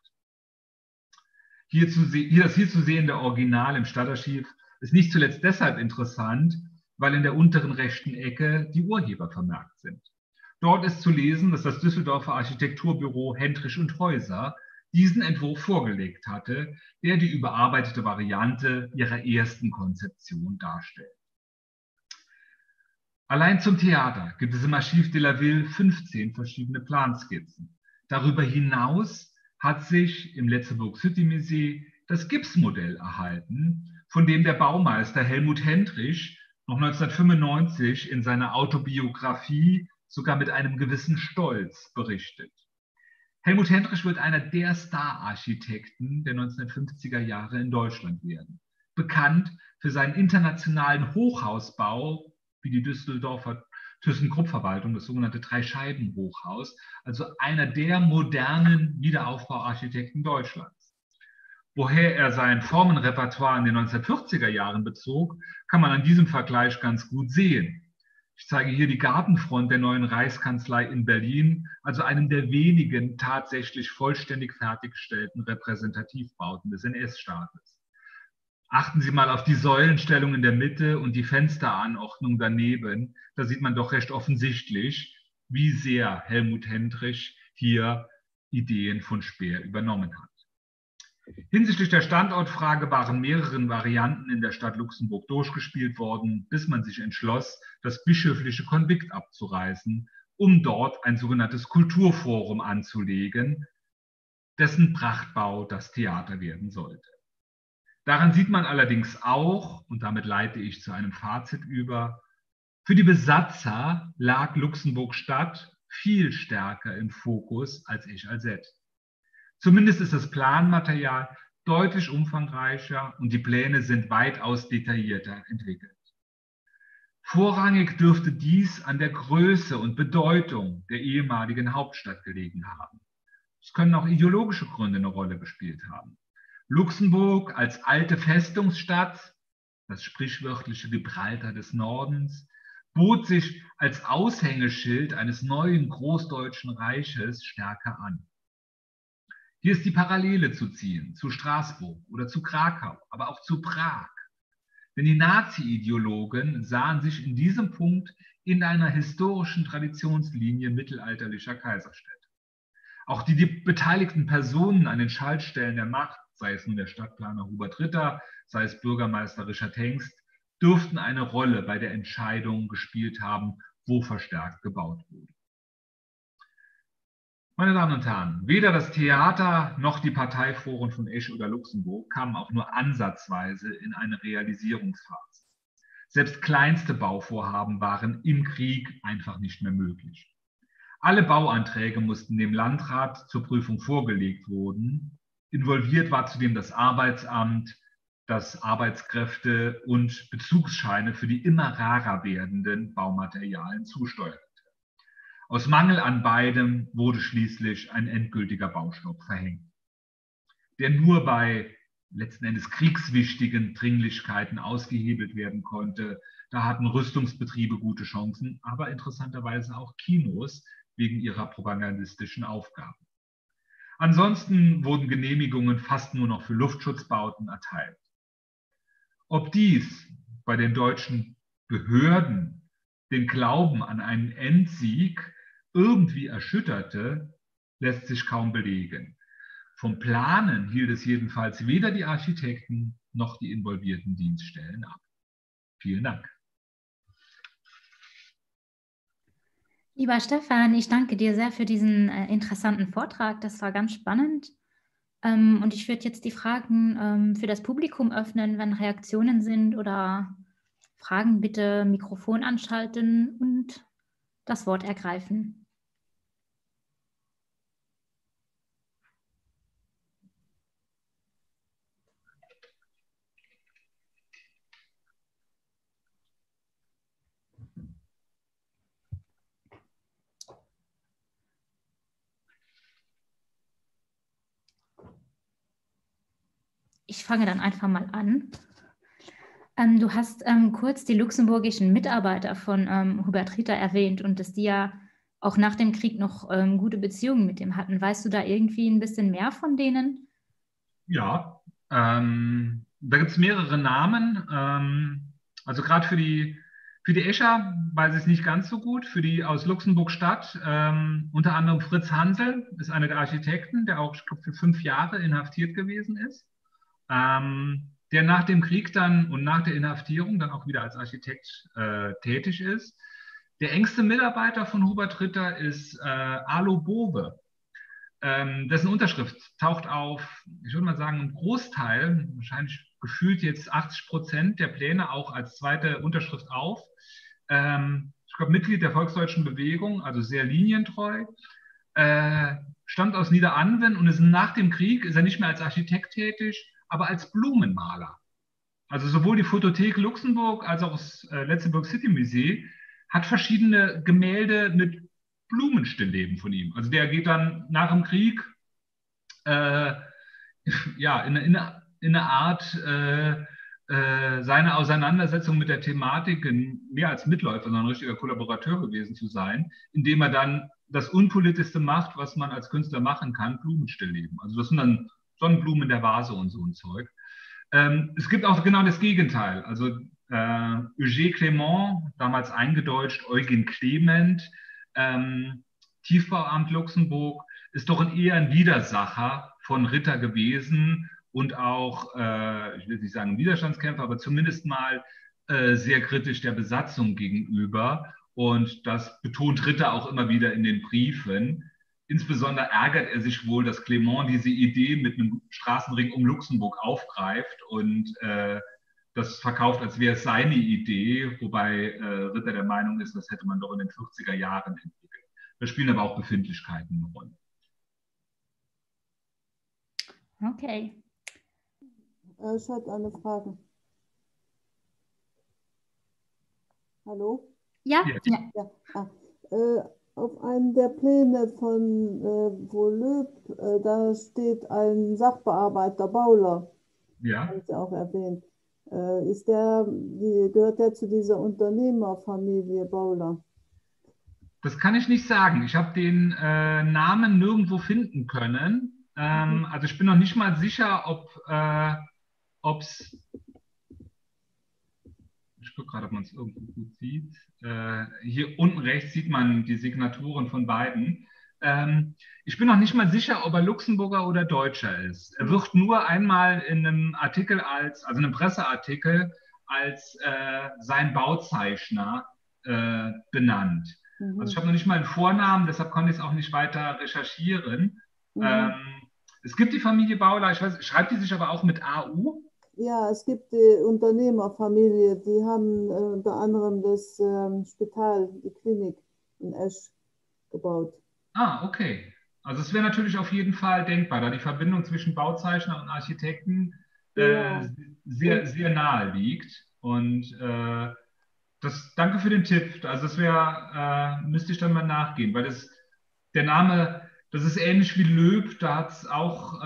Das hier zu sehende Original im Stadtarchiv ist nicht zuletzt deshalb interessant, weil in der unteren rechten Ecke die Urheber vermerkt sind. Dort ist zu lesen, dass das Düsseldorfer Architekturbüro Hendrich und Häuser diesen Entwurf vorgelegt hatte, der die überarbeitete Variante ihrer ersten Konzeption darstellt. Allein zum Theater gibt es im Archiv de la Ville 15 verschiedene Planskizzen. Darüber hinaus hat sich im Letzeburg-City-Musée das Gipsmodell erhalten, von dem der Baumeister Helmut Hendrich noch 1995 in seiner Autobiografie sogar mit einem gewissen Stolz berichtet. Helmut Hendrich wird einer der Star-Architekten der 1950er Jahre in Deutschland werden. Bekannt für seinen internationalen Hochhausbau, wie die Düsseldorfer ThyssenKrupp-Verwaltung, das sogenannte Drei-Scheiben-Hochhaus, also einer der modernen Wiederaufbauarchitekten Deutschlands. Woher er sein Formenrepertoire in den 1940er Jahren bezog, kann man an diesem Vergleich ganz gut sehen. Ich zeige hier die Gartenfront der neuen Reichskanzlei in Berlin, also einem der wenigen tatsächlich vollständig fertiggestellten Repräsentativbauten des NS-Staates. Achten Sie mal auf die Säulenstellung in der Mitte und die Fensteranordnung daneben. Da sieht man doch recht offensichtlich, wie sehr Helmut Hendrich hier Ideen von Speer übernommen hat. Hinsichtlich der Standortfrage waren mehrere Varianten in der Stadt Luxemburg durchgespielt worden, bis man sich entschloss, das bischöfliche Konvikt abzureißen, um dort ein sogenanntes Kulturforum anzulegen, dessen Prachtbau das Theater werden sollte. Daran sieht man allerdings auch, und damit leite ich zu einem Fazit über, für die Besatzer lag Luxemburg-Stadt viel stärker im Fokus als Echallset. Zumindest ist das Planmaterial deutlich umfangreicher und die Pläne sind weitaus detaillierter entwickelt. Vorrangig dürfte dies an der Größe und Bedeutung der ehemaligen Hauptstadt gelegen haben. Es können auch ideologische Gründe eine Rolle gespielt haben. Luxemburg als alte Festungsstadt, das sprichwörtliche Gibraltar des Nordens, bot sich als Aushängeschild eines neuen Großdeutschen Reiches stärker an. Hier ist die Parallele zu ziehen zu Straßburg oder zu Krakau, aber auch zu Prag. Denn die Nazi-Ideologen sahen sich in diesem Punkt in einer historischen Traditionslinie mittelalterlicher Kaiserstädte. Auch die beteiligten Personen an den Schaltstellen der Macht, sei es nun der Stadtplaner Hubert Ritter, sei es Bürgermeister Richard Hengst, dürften eine Rolle bei der Entscheidung gespielt haben, wo verstärkt gebaut wurde. Meine Damen und Herren, weder das Theater noch die Parteiforen von Esch oder Luxemburg kamen auch nur ansatzweise in eine Realisierungsphase. Selbst kleinste Bauvorhaben waren im Krieg einfach nicht mehr möglich. Alle Bauanträge mussten dem Landrat zur Prüfung vorgelegt werden. Involviert war zudem das Arbeitsamt, das Arbeitskräfte und Bezugsscheine für die immer rarer werdenden Baumaterialien zusteuerte. Aus Mangel an beidem wurde schließlich ein endgültiger Baustopp verhängt, der nur bei letzten Endes kriegswichtigen Dringlichkeiten ausgehebelt werden konnte. Da hatten Rüstungsbetriebe gute Chancen, aber interessanterweise auch Kinos wegen ihrer propagandistischen Aufgaben. Ansonsten wurden Genehmigungen fast nur noch für Luftschutzbauten erteilt. Ob dies bei den deutschen Behörden den Glauben an einen Endsieg irgendwie erschütterte, lässt sich kaum belegen. Vom Planen hielt es jedenfalls weder die Architekten noch die involvierten Dienststellen ab. Vielen Dank. Lieber Stefan, ich danke dir sehr für diesen interessanten Vortrag. Das war ganz spannend. Und ich würde jetzt die Fragen für das Publikum öffnen. Wenn Reaktionen sind oder Fragen, bitte Mikrofon anschalten und das Wort ergreifen. Ich fange dann einfach mal an. Du hast kurz die luxemburgischen Mitarbeiter von Hubert Ritter erwähnt und dass die ja auch nach dem Krieg noch gute Beziehungen mit ihm hatten. Weißt du da irgendwie ein bisschen mehr von denen? Ja, da gibt es mehrere Namen. Also gerade für die Für die Escher weiß ich es nicht ganz so gut. Für die aus Luxemburg-Stadt, unter anderem Fritz Hansel ist einer der Architekten, der auch, ich glaube, für 5 Jahre inhaftiert gewesen ist. Der nach dem Krieg dann und nach der Inhaftierung dann auch wieder als Architekt tätig ist. Der engste Mitarbeiter von Hubert Ritter ist Alo Bove. Dessen Unterschrift taucht auf, ich würde mal sagen, ein Großteil, wahrscheinlich gefühlt jetzt 80% der Pläne auch als zweite Unterschrift auf. Ich glaube, Mitglied der Volksdeutschen Bewegung, also sehr linientreu, stammt aus Niederanven und ist nach dem Krieg, ist er nicht mehr als Architekt tätig, aber als Blumenmaler. Also sowohl die Photothek Luxemburg als auch das Letzeburg City Museum hat verschiedene Gemälde mit Blumenstillleben von ihm. Also der geht dann nach dem Krieg ja, in eine Art seine Auseinandersetzung mit der Thematik mehr als Mitläufer, sondern ein richtiger Kollaborateur gewesen zu sein, indem er dann das Unpolitischste macht, was man als Künstler machen kann, Blumenstillleben. Also das sind dann Sonnenblumen in der Vase und so ein Zeug. Es gibt auch genau das Gegenteil. Also Eugène Clement, damals eingedeutscht Eugen Clement, Tiefbauamt Luxemburg, ist doch eher ein Widersacher von Ritter gewesen und auch, ich will nicht sagen Widerstandskämpfer, aber zumindest mal sehr kritisch der Besatzung gegenüber. Und das betont Ritter auch immer wieder in den Briefen. Insbesondere ärgert er sich wohl, dass Clement diese Idee mit einem Straßenring um Luxemburg aufgreift und das verkauft, als wäre es seine Idee, wobei Ritter der Meinung ist, das hätte man doch in den 40er Jahren entwickelt. Da spielen aber auch Befindlichkeiten eine Rolle. Okay. Ich hatte eine Frage. Hallo? Ja, ja. Ja. Auf einem der Pläne von Volöb, da steht ein Sachbearbeiter Bauler. Ja. Haben Sie auch erwähnt. Gehört der zu dieser Unternehmerfamilie Bauler? Das kann ich nicht sagen. Ich habe den Namen nirgendwo finden können. Also ich bin noch nicht mal sicher, ob es, ich gucke gerade, ob man es irgendwo gut sieht. Hier unten rechts sieht man die Signaturen von beiden. Ich bin noch nicht mal sicher, ob er Luxemburger oder Deutscher ist. Er wird nur einmal in einem Artikel also einem Presseartikel als sein Bauzeichner benannt. Also ich habe noch nicht mal einen Vornamen, deshalb konnte ich es auch nicht weiter recherchieren. Es gibt die Familie Bauler, ich weiß, schreibt die sich aber auch mit AU? Ja, es gibt die Unternehmerfamilie, die haben unter anderem das Spital, die Klinik in Esch gebaut. Ah, okay. Also es wäre natürlich auf jeden Fall denkbar, da die Verbindung zwischen Bauzeichner und Architekten sehr, sehr nahe liegt. Und danke für den Tipp. Also das müsste ich dann mal nachgehen, weil der Name, das ist ähnlich wie Löb, da hat es auch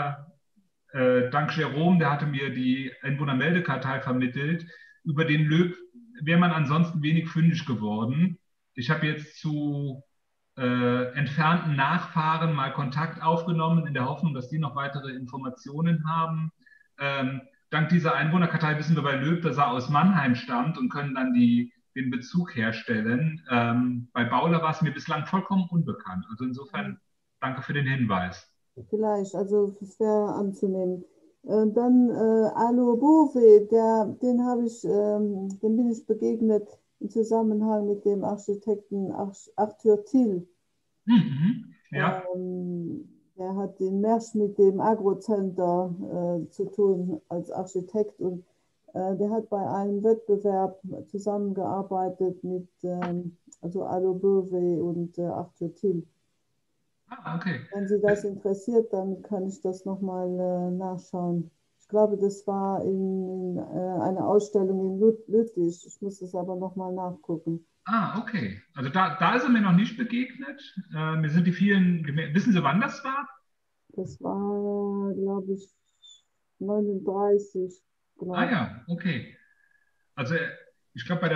dank Jerome, der hatte mir die Einwohnermeldekartei vermittelt. Über den Löb wäre man ansonsten wenig fündig geworden. Ich habe jetzt zu entfernten Nachfahren mal Kontakt aufgenommen, in der Hoffnung, dass die noch weitere Informationen haben. Dank dieser Einwohnerkartei wissen wir bei Löb, dass er aus Mannheim stammt und können dann den Bezug herstellen. Bei Bauler war es mir bislang vollkommen unbekannt. Also insofern danke für den Hinweis. Vielleicht, also es wäre anzunehmen. Dann Alo Bove, dem bin ich begegnet im Zusammenhang mit dem Architekten Arthur Thiel. Ja. Der hat in Mersch mit dem Agrocenter zu tun als Architekt und der hat bei einem Wettbewerb zusammengearbeitet mit also Alo Bove und Arthur Thiel. Ah, okay. Wenn Sie das interessiert, dann kann ich das nochmal nachschauen. Ich glaube, das war in einer Ausstellung in Lüttich. Ich muss es aber nochmal nachgucken. Ah, okay. Also da ist er mir noch nicht begegnet. Mir sind die vielen, wissen Sie, wann das war? Das war, glaube ich, 39. Ah ja, okay. Also ich glaube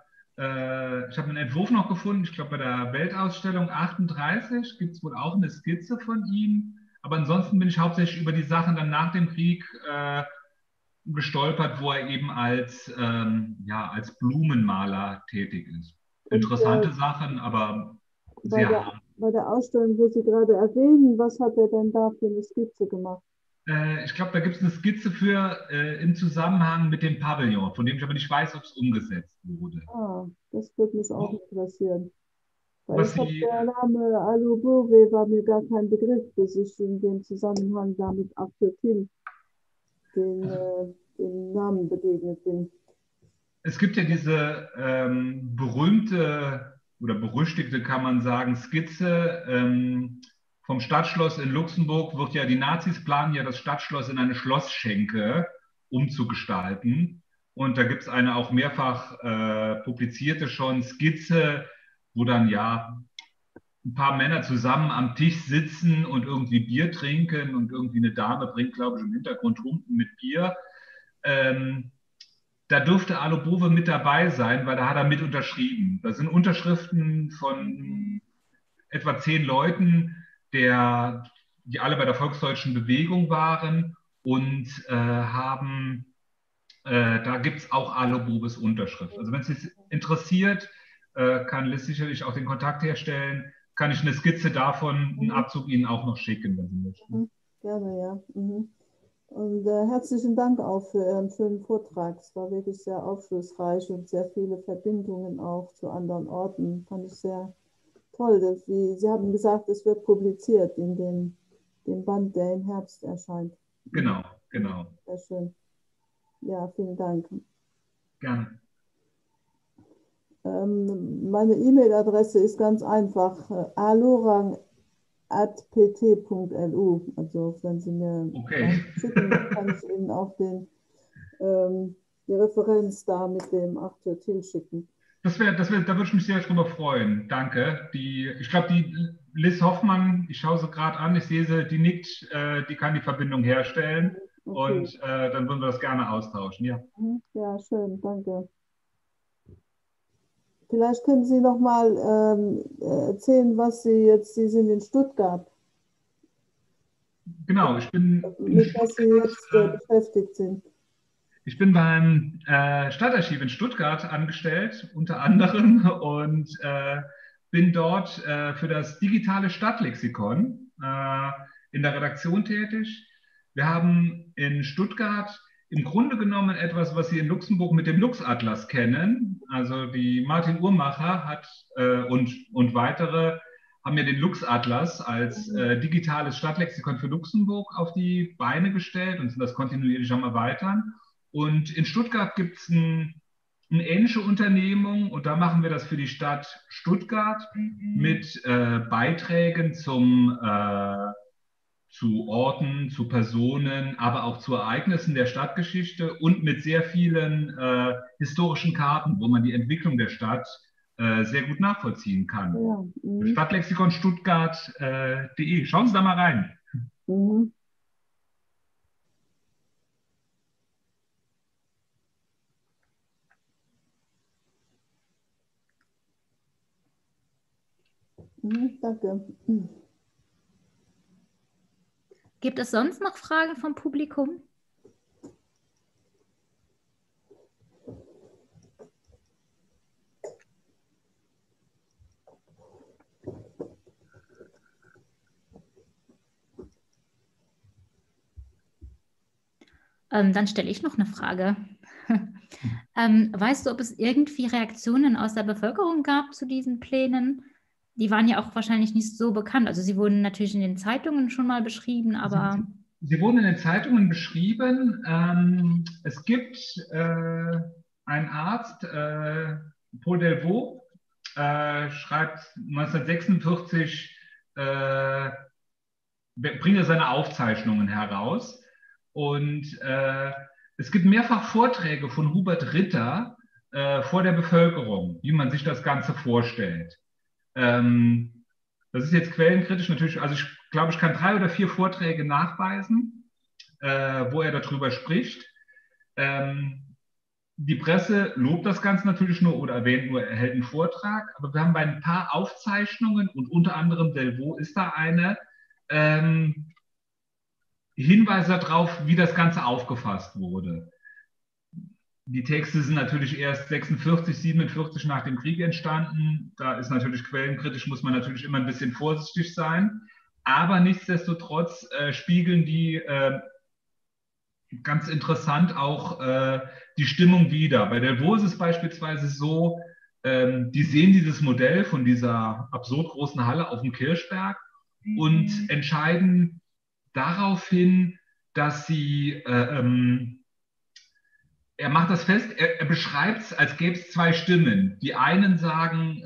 ich habe einen Entwurf noch gefunden, ich glaube bei der Weltausstellung 38 gibt es wohl auch eine Skizze von ihm, aber ansonsten bin ich hauptsächlich über die Sachen dann nach dem Krieg gestolpert, wo er eben als Blumenmaler tätig ist. Interessante Sachen, aber sehr. Bei der Ausstellung, wo Sie gerade erwähnen, was hat er denn da für eine Skizze gemacht? Ich glaube, da gibt es eine Skizze im Zusammenhang mit dem Pavillon, von dem ich aber nicht weiß, ob es umgesetzt wurde. Das würde mich auch interessieren. Weil Was Sie, der Name Alo Bove war mir gar kein Begriff, bis ich in dem Zusammenhang damit Axotil den Namen begegnet bin. Es gibt ja diese berühmte oder berüchtigte, kann man sagen, Skizze vom Stadtschloss in Luxemburg. Die Nazis planen ja, das Stadtschloss in eine Schlossschenke umzugestalten. Und da gibt es eine auch mehrfach publizierte schon Skizze, wo dann ein paar Männer zusammen am Tisch sitzen und irgendwie Bier trinken und irgendwie eine Dame bringt, glaube ich, im Hintergrund Humpen mit Bier. Da dürfte Alo Bove mit dabei sein, weil da hat er mit unterschrieben. Das sind Unterschriften von etwa 10 Leuten, die alle bei der Volksdeutschen Bewegung waren und da gibt es auch Alo Boves Unterschrift. Also wenn es Sie interessiert, kann Liz sicherlich auch den Kontakt herstellen, kann ich eine Skizze davon, einen Abzug Ihnen auch noch schicken, wenn Sie möchten. Gerne, ja. Und herzlichen Dank auch für Ihren schönen Vortrag. Es war wirklich sehr aufschlussreich und sehr viele Verbindungen auch zu anderen Orten. Fand ich sehr toll. Sie haben gesagt, es wird publiziert in dem Band, der im Herbst erscheint. Genau. Sehr schön. Ja, vielen Dank. Gerne. Meine E-Mail-Adresse ist ganz einfach, alorang@pt.lu. Also wenn Sie mir schicken, kann ich Ihnen auch die Referenz da mit dem Axotil schicken. Da würde ich mich sehr drüber freuen. Danke. Ich glaube, die Liz Hoffmann, ich schaue sie gerade an, ich sehe sie, die nickt, die kann die Verbindung herstellen. Okay. Und dann würden wir das gerne austauschen. Ja, ja, schön, danke. Vielleicht können Sie noch mal erzählen, Sie sind in Stuttgart. Genau, ich bin mit was Sie jetzt beschäftigt sind. Ich bin beim Stadtarchiv in Stuttgart angestellt, unter anderem, und bin dort für das digitale Stadtlexikon in der Redaktion tätig. Wir haben in Stuttgart im Grunde genommen etwas, was Sie in Luxemburg mit dem Lux-Atlas kennen. Also die Martin Uhrmacher hat und weitere haben ja den Lux-Atlas als digitales Stadtlexikon für Luxemburg auf die Beine gestellt und sind das kontinuierlich am Erweitern. Und in Stuttgart gibt es eine ähnliche Unternehmung und da machen wir das für die Stadt Stuttgart mit Beiträgen zu Orten, zu Personen, aber auch zu Ereignissen der Stadtgeschichte und mit sehr vielen historischen Karten, wo man die Entwicklung der Stadt sehr gut nachvollziehen kann. Ja. Stadtlexikon Stuttgart.de. Schauen Sie da mal rein. Danke. Gibt es sonst noch Fragen vom Publikum? Dann stelle ich noch eine Frage. Weißt du, ob es irgendwie Reaktionen aus der Bevölkerung gab zu diesen Plänen? Die waren ja auch wahrscheinlich nicht so bekannt. Also sie wurden natürlich in den Zeitungen schon mal beschrieben, aber... Sie wurden in den Zeitungen beschrieben. Es gibt einen Arzt, Paul Delvaux, schreibt 1946, bringt er seine Aufzeichnungen heraus. Und es gibt mehrfach Vorträge von Hubert Ritter vor der Bevölkerung, wie man sich das Ganze vorstellt. Das ist jetzt quellenkritisch natürlich, also ich glaube, ich kann 3 oder 4 Vorträge nachweisen, wo er darüber spricht. Die Presse lobt das Ganze natürlich nur oder erwähnt nur, er hält einen Vortrag, aber wir haben bei ein paar Aufzeichnungen und unter anderem Delvaux ist da eine, Hinweise darauf, wie das Ganze aufgefasst wurde. Die Texte sind natürlich erst 46, 47 nach dem Krieg entstanden. Da ist natürlich quellenkritisch, muss man natürlich immer ein bisschen vorsichtig sein. Aber nichtsdestotrotz spiegeln die ganz interessant auch die Stimmung wider. Bei Delvaux ist es beispielsweise so, die sehen dieses Modell von dieser absurd großen Halle auf dem Kirchberg und entscheiden daraufhin, dass sie, er macht das fest, er beschreibt es, als gäbe es zwei Stimmen. Die einen sagen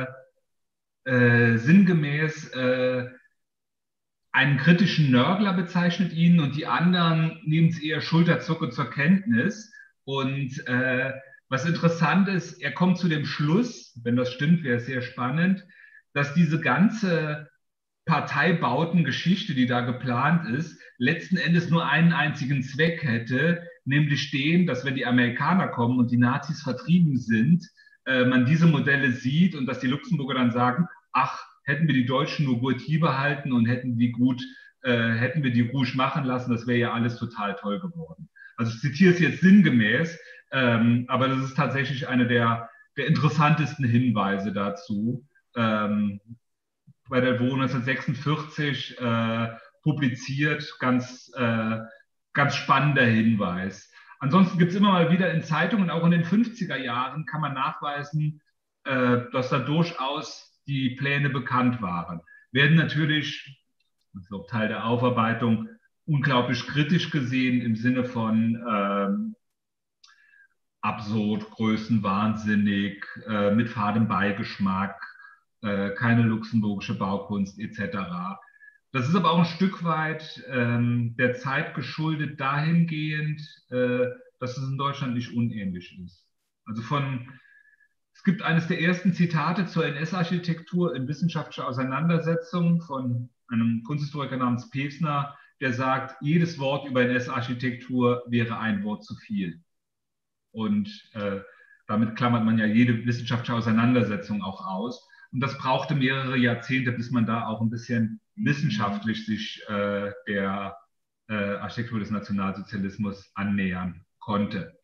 sinngemäß, einen kritischen Nörgler bezeichnet ihn und die anderen nehmen es eher schulterzuckend zur Kenntnis. Und was interessant ist, er kommt zu dem Schluss, wenn das stimmt, wäre es sehr spannend, dass diese ganze Parteibautengeschichte, die da geplant ist, letzten Endes nur einen einzigen Zweck hätte, nämlich den, dass wenn die Amerikaner kommen und die Nazis vertrieben sind, man diese Modelle sieht und dass die Luxemburger dann sagen, ach, hätten wir die Deutschen nur gut hier behalten und hätten wir die Rouge machen lassen, das wäre ja alles total toll geworden. Also ich zitiere es jetzt sinngemäß, aber das ist tatsächlich einer der interessantesten Hinweise dazu. Bei Delvaux 1946 publiziert, ganz spannender Hinweis. Ansonsten gibt es immer mal wieder in Zeitungen, auch in den 50er Jahren kann man nachweisen, dass da durchaus die Pläne bekannt waren. Werden natürlich, das ist auch Teil der Aufarbeitung, unglaublich kritisch gesehen im Sinne von absurd, größenwahnsinnig, mit fadem Beigeschmack, keine luxemburgische Baukunst etc. Das ist aber auch ein Stück weit der Zeit geschuldet dahingehend, dass es in Deutschland nicht unähnlich ist. Also es gibt eines der ersten Zitate zur NS-Architektur in wissenschaftlicher Auseinandersetzung von einem Kunsthistoriker namens Pevsner, der sagt, jedes Wort über NS-Architektur wäre ein Wort zu viel. Und damit klammert man ja jede wissenschaftliche Auseinandersetzung auch aus. Und das brauchte mehrere Jahrzehnte, bis man da auch ein bisschen wissenschaftlich sich der Architektur des Nationalsozialismus annähern konnte.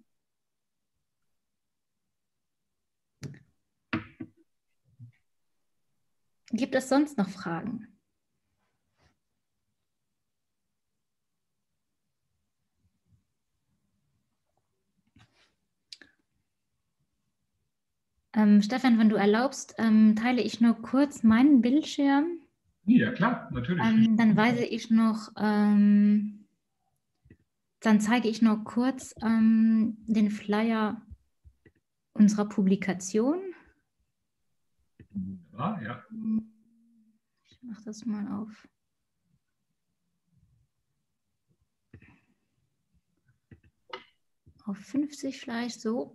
Gibt es sonst noch Fragen? Stefan, wenn du erlaubst, teile ich nur kurz meinen Bildschirm. Ja, klar, natürlich. Dann weise ich noch, dann zeige ich noch kurz den Flyer unserer Publikation. Ja. Ich mache das mal auf. Auf 50 vielleicht so.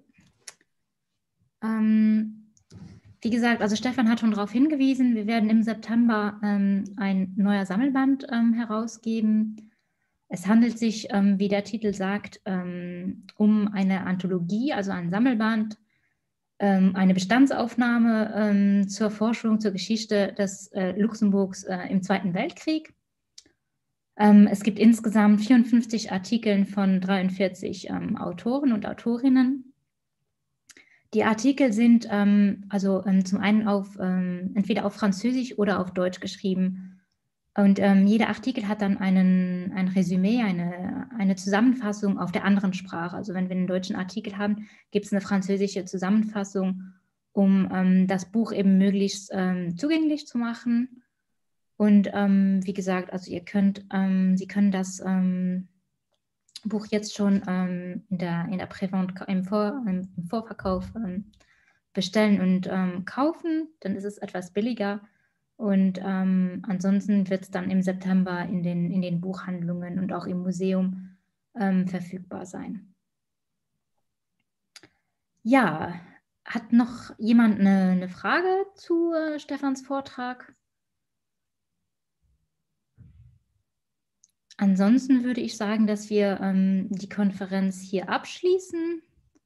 Wie gesagt, also Stefan hat schon darauf hingewiesen, wir werden im September ein neuer Sammelband herausgeben. Es handelt sich, wie der Titel sagt, um eine Anthologie, also ein Sammelband, eine Bestandsaufnahme zur Forschung, zur Geschichte des Luxemburgs im Zweiten Weltkrieg. Es gibt insgesamt 54 Artikel von 43 Autoren und Autorinnen. Die Artikel sind zum einen entweder auf Französisch oder auf Deutsch geschrieben. Und jeder Artikel hat dann ein Resümee, eine Zusammenfassung auf der anderen Sprache. Also wenn wir einen deutschen Artikel haben, gibt es eine französische Zusammenfassung, um das Buch eben möglichst zugänglich zu machen. Und wie gesagt, also Sie können das Buch jetzt schon in der Prävent, im Vorverkauf bestellen und kaufen. Dann ist es etwas billiger. Und ansonsten wird es dann im September in den Buchhandlungen und auch im Museum verfügbar sein. Ja, hat noch jemand eine Frage zu Stefans Vortrag? Ansonsten würde ich sagen, dass wir die Konferenz hier abschließen.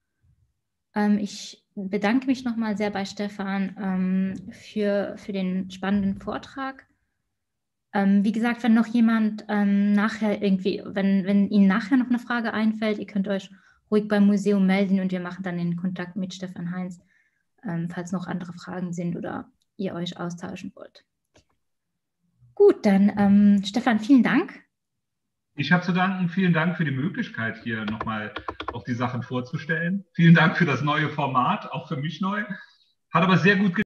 Ich bedanke mich nochmal sehr bei Stefan für den spannenden Vortrag. Wie gesagt, wenn noch jemand nachher irgendwie, wenn Ihnen nachher noch eine Frage einfällt, ihr könnt euch ruhig beim Museum melden und wir machen dann den Kontakt mit Stefan Heinz, falls noch andere Fragen sind oder ihr euch austauschen wollt. Gut, dann Stefan, vielen Dank. Ich habe zu danken. Vielen Dank für die Möglichkeit, hier nochmal auch die Sachen vorzustellen. Vielen Dank für das neue Format, auch für mich neu. Hat aber sehr gut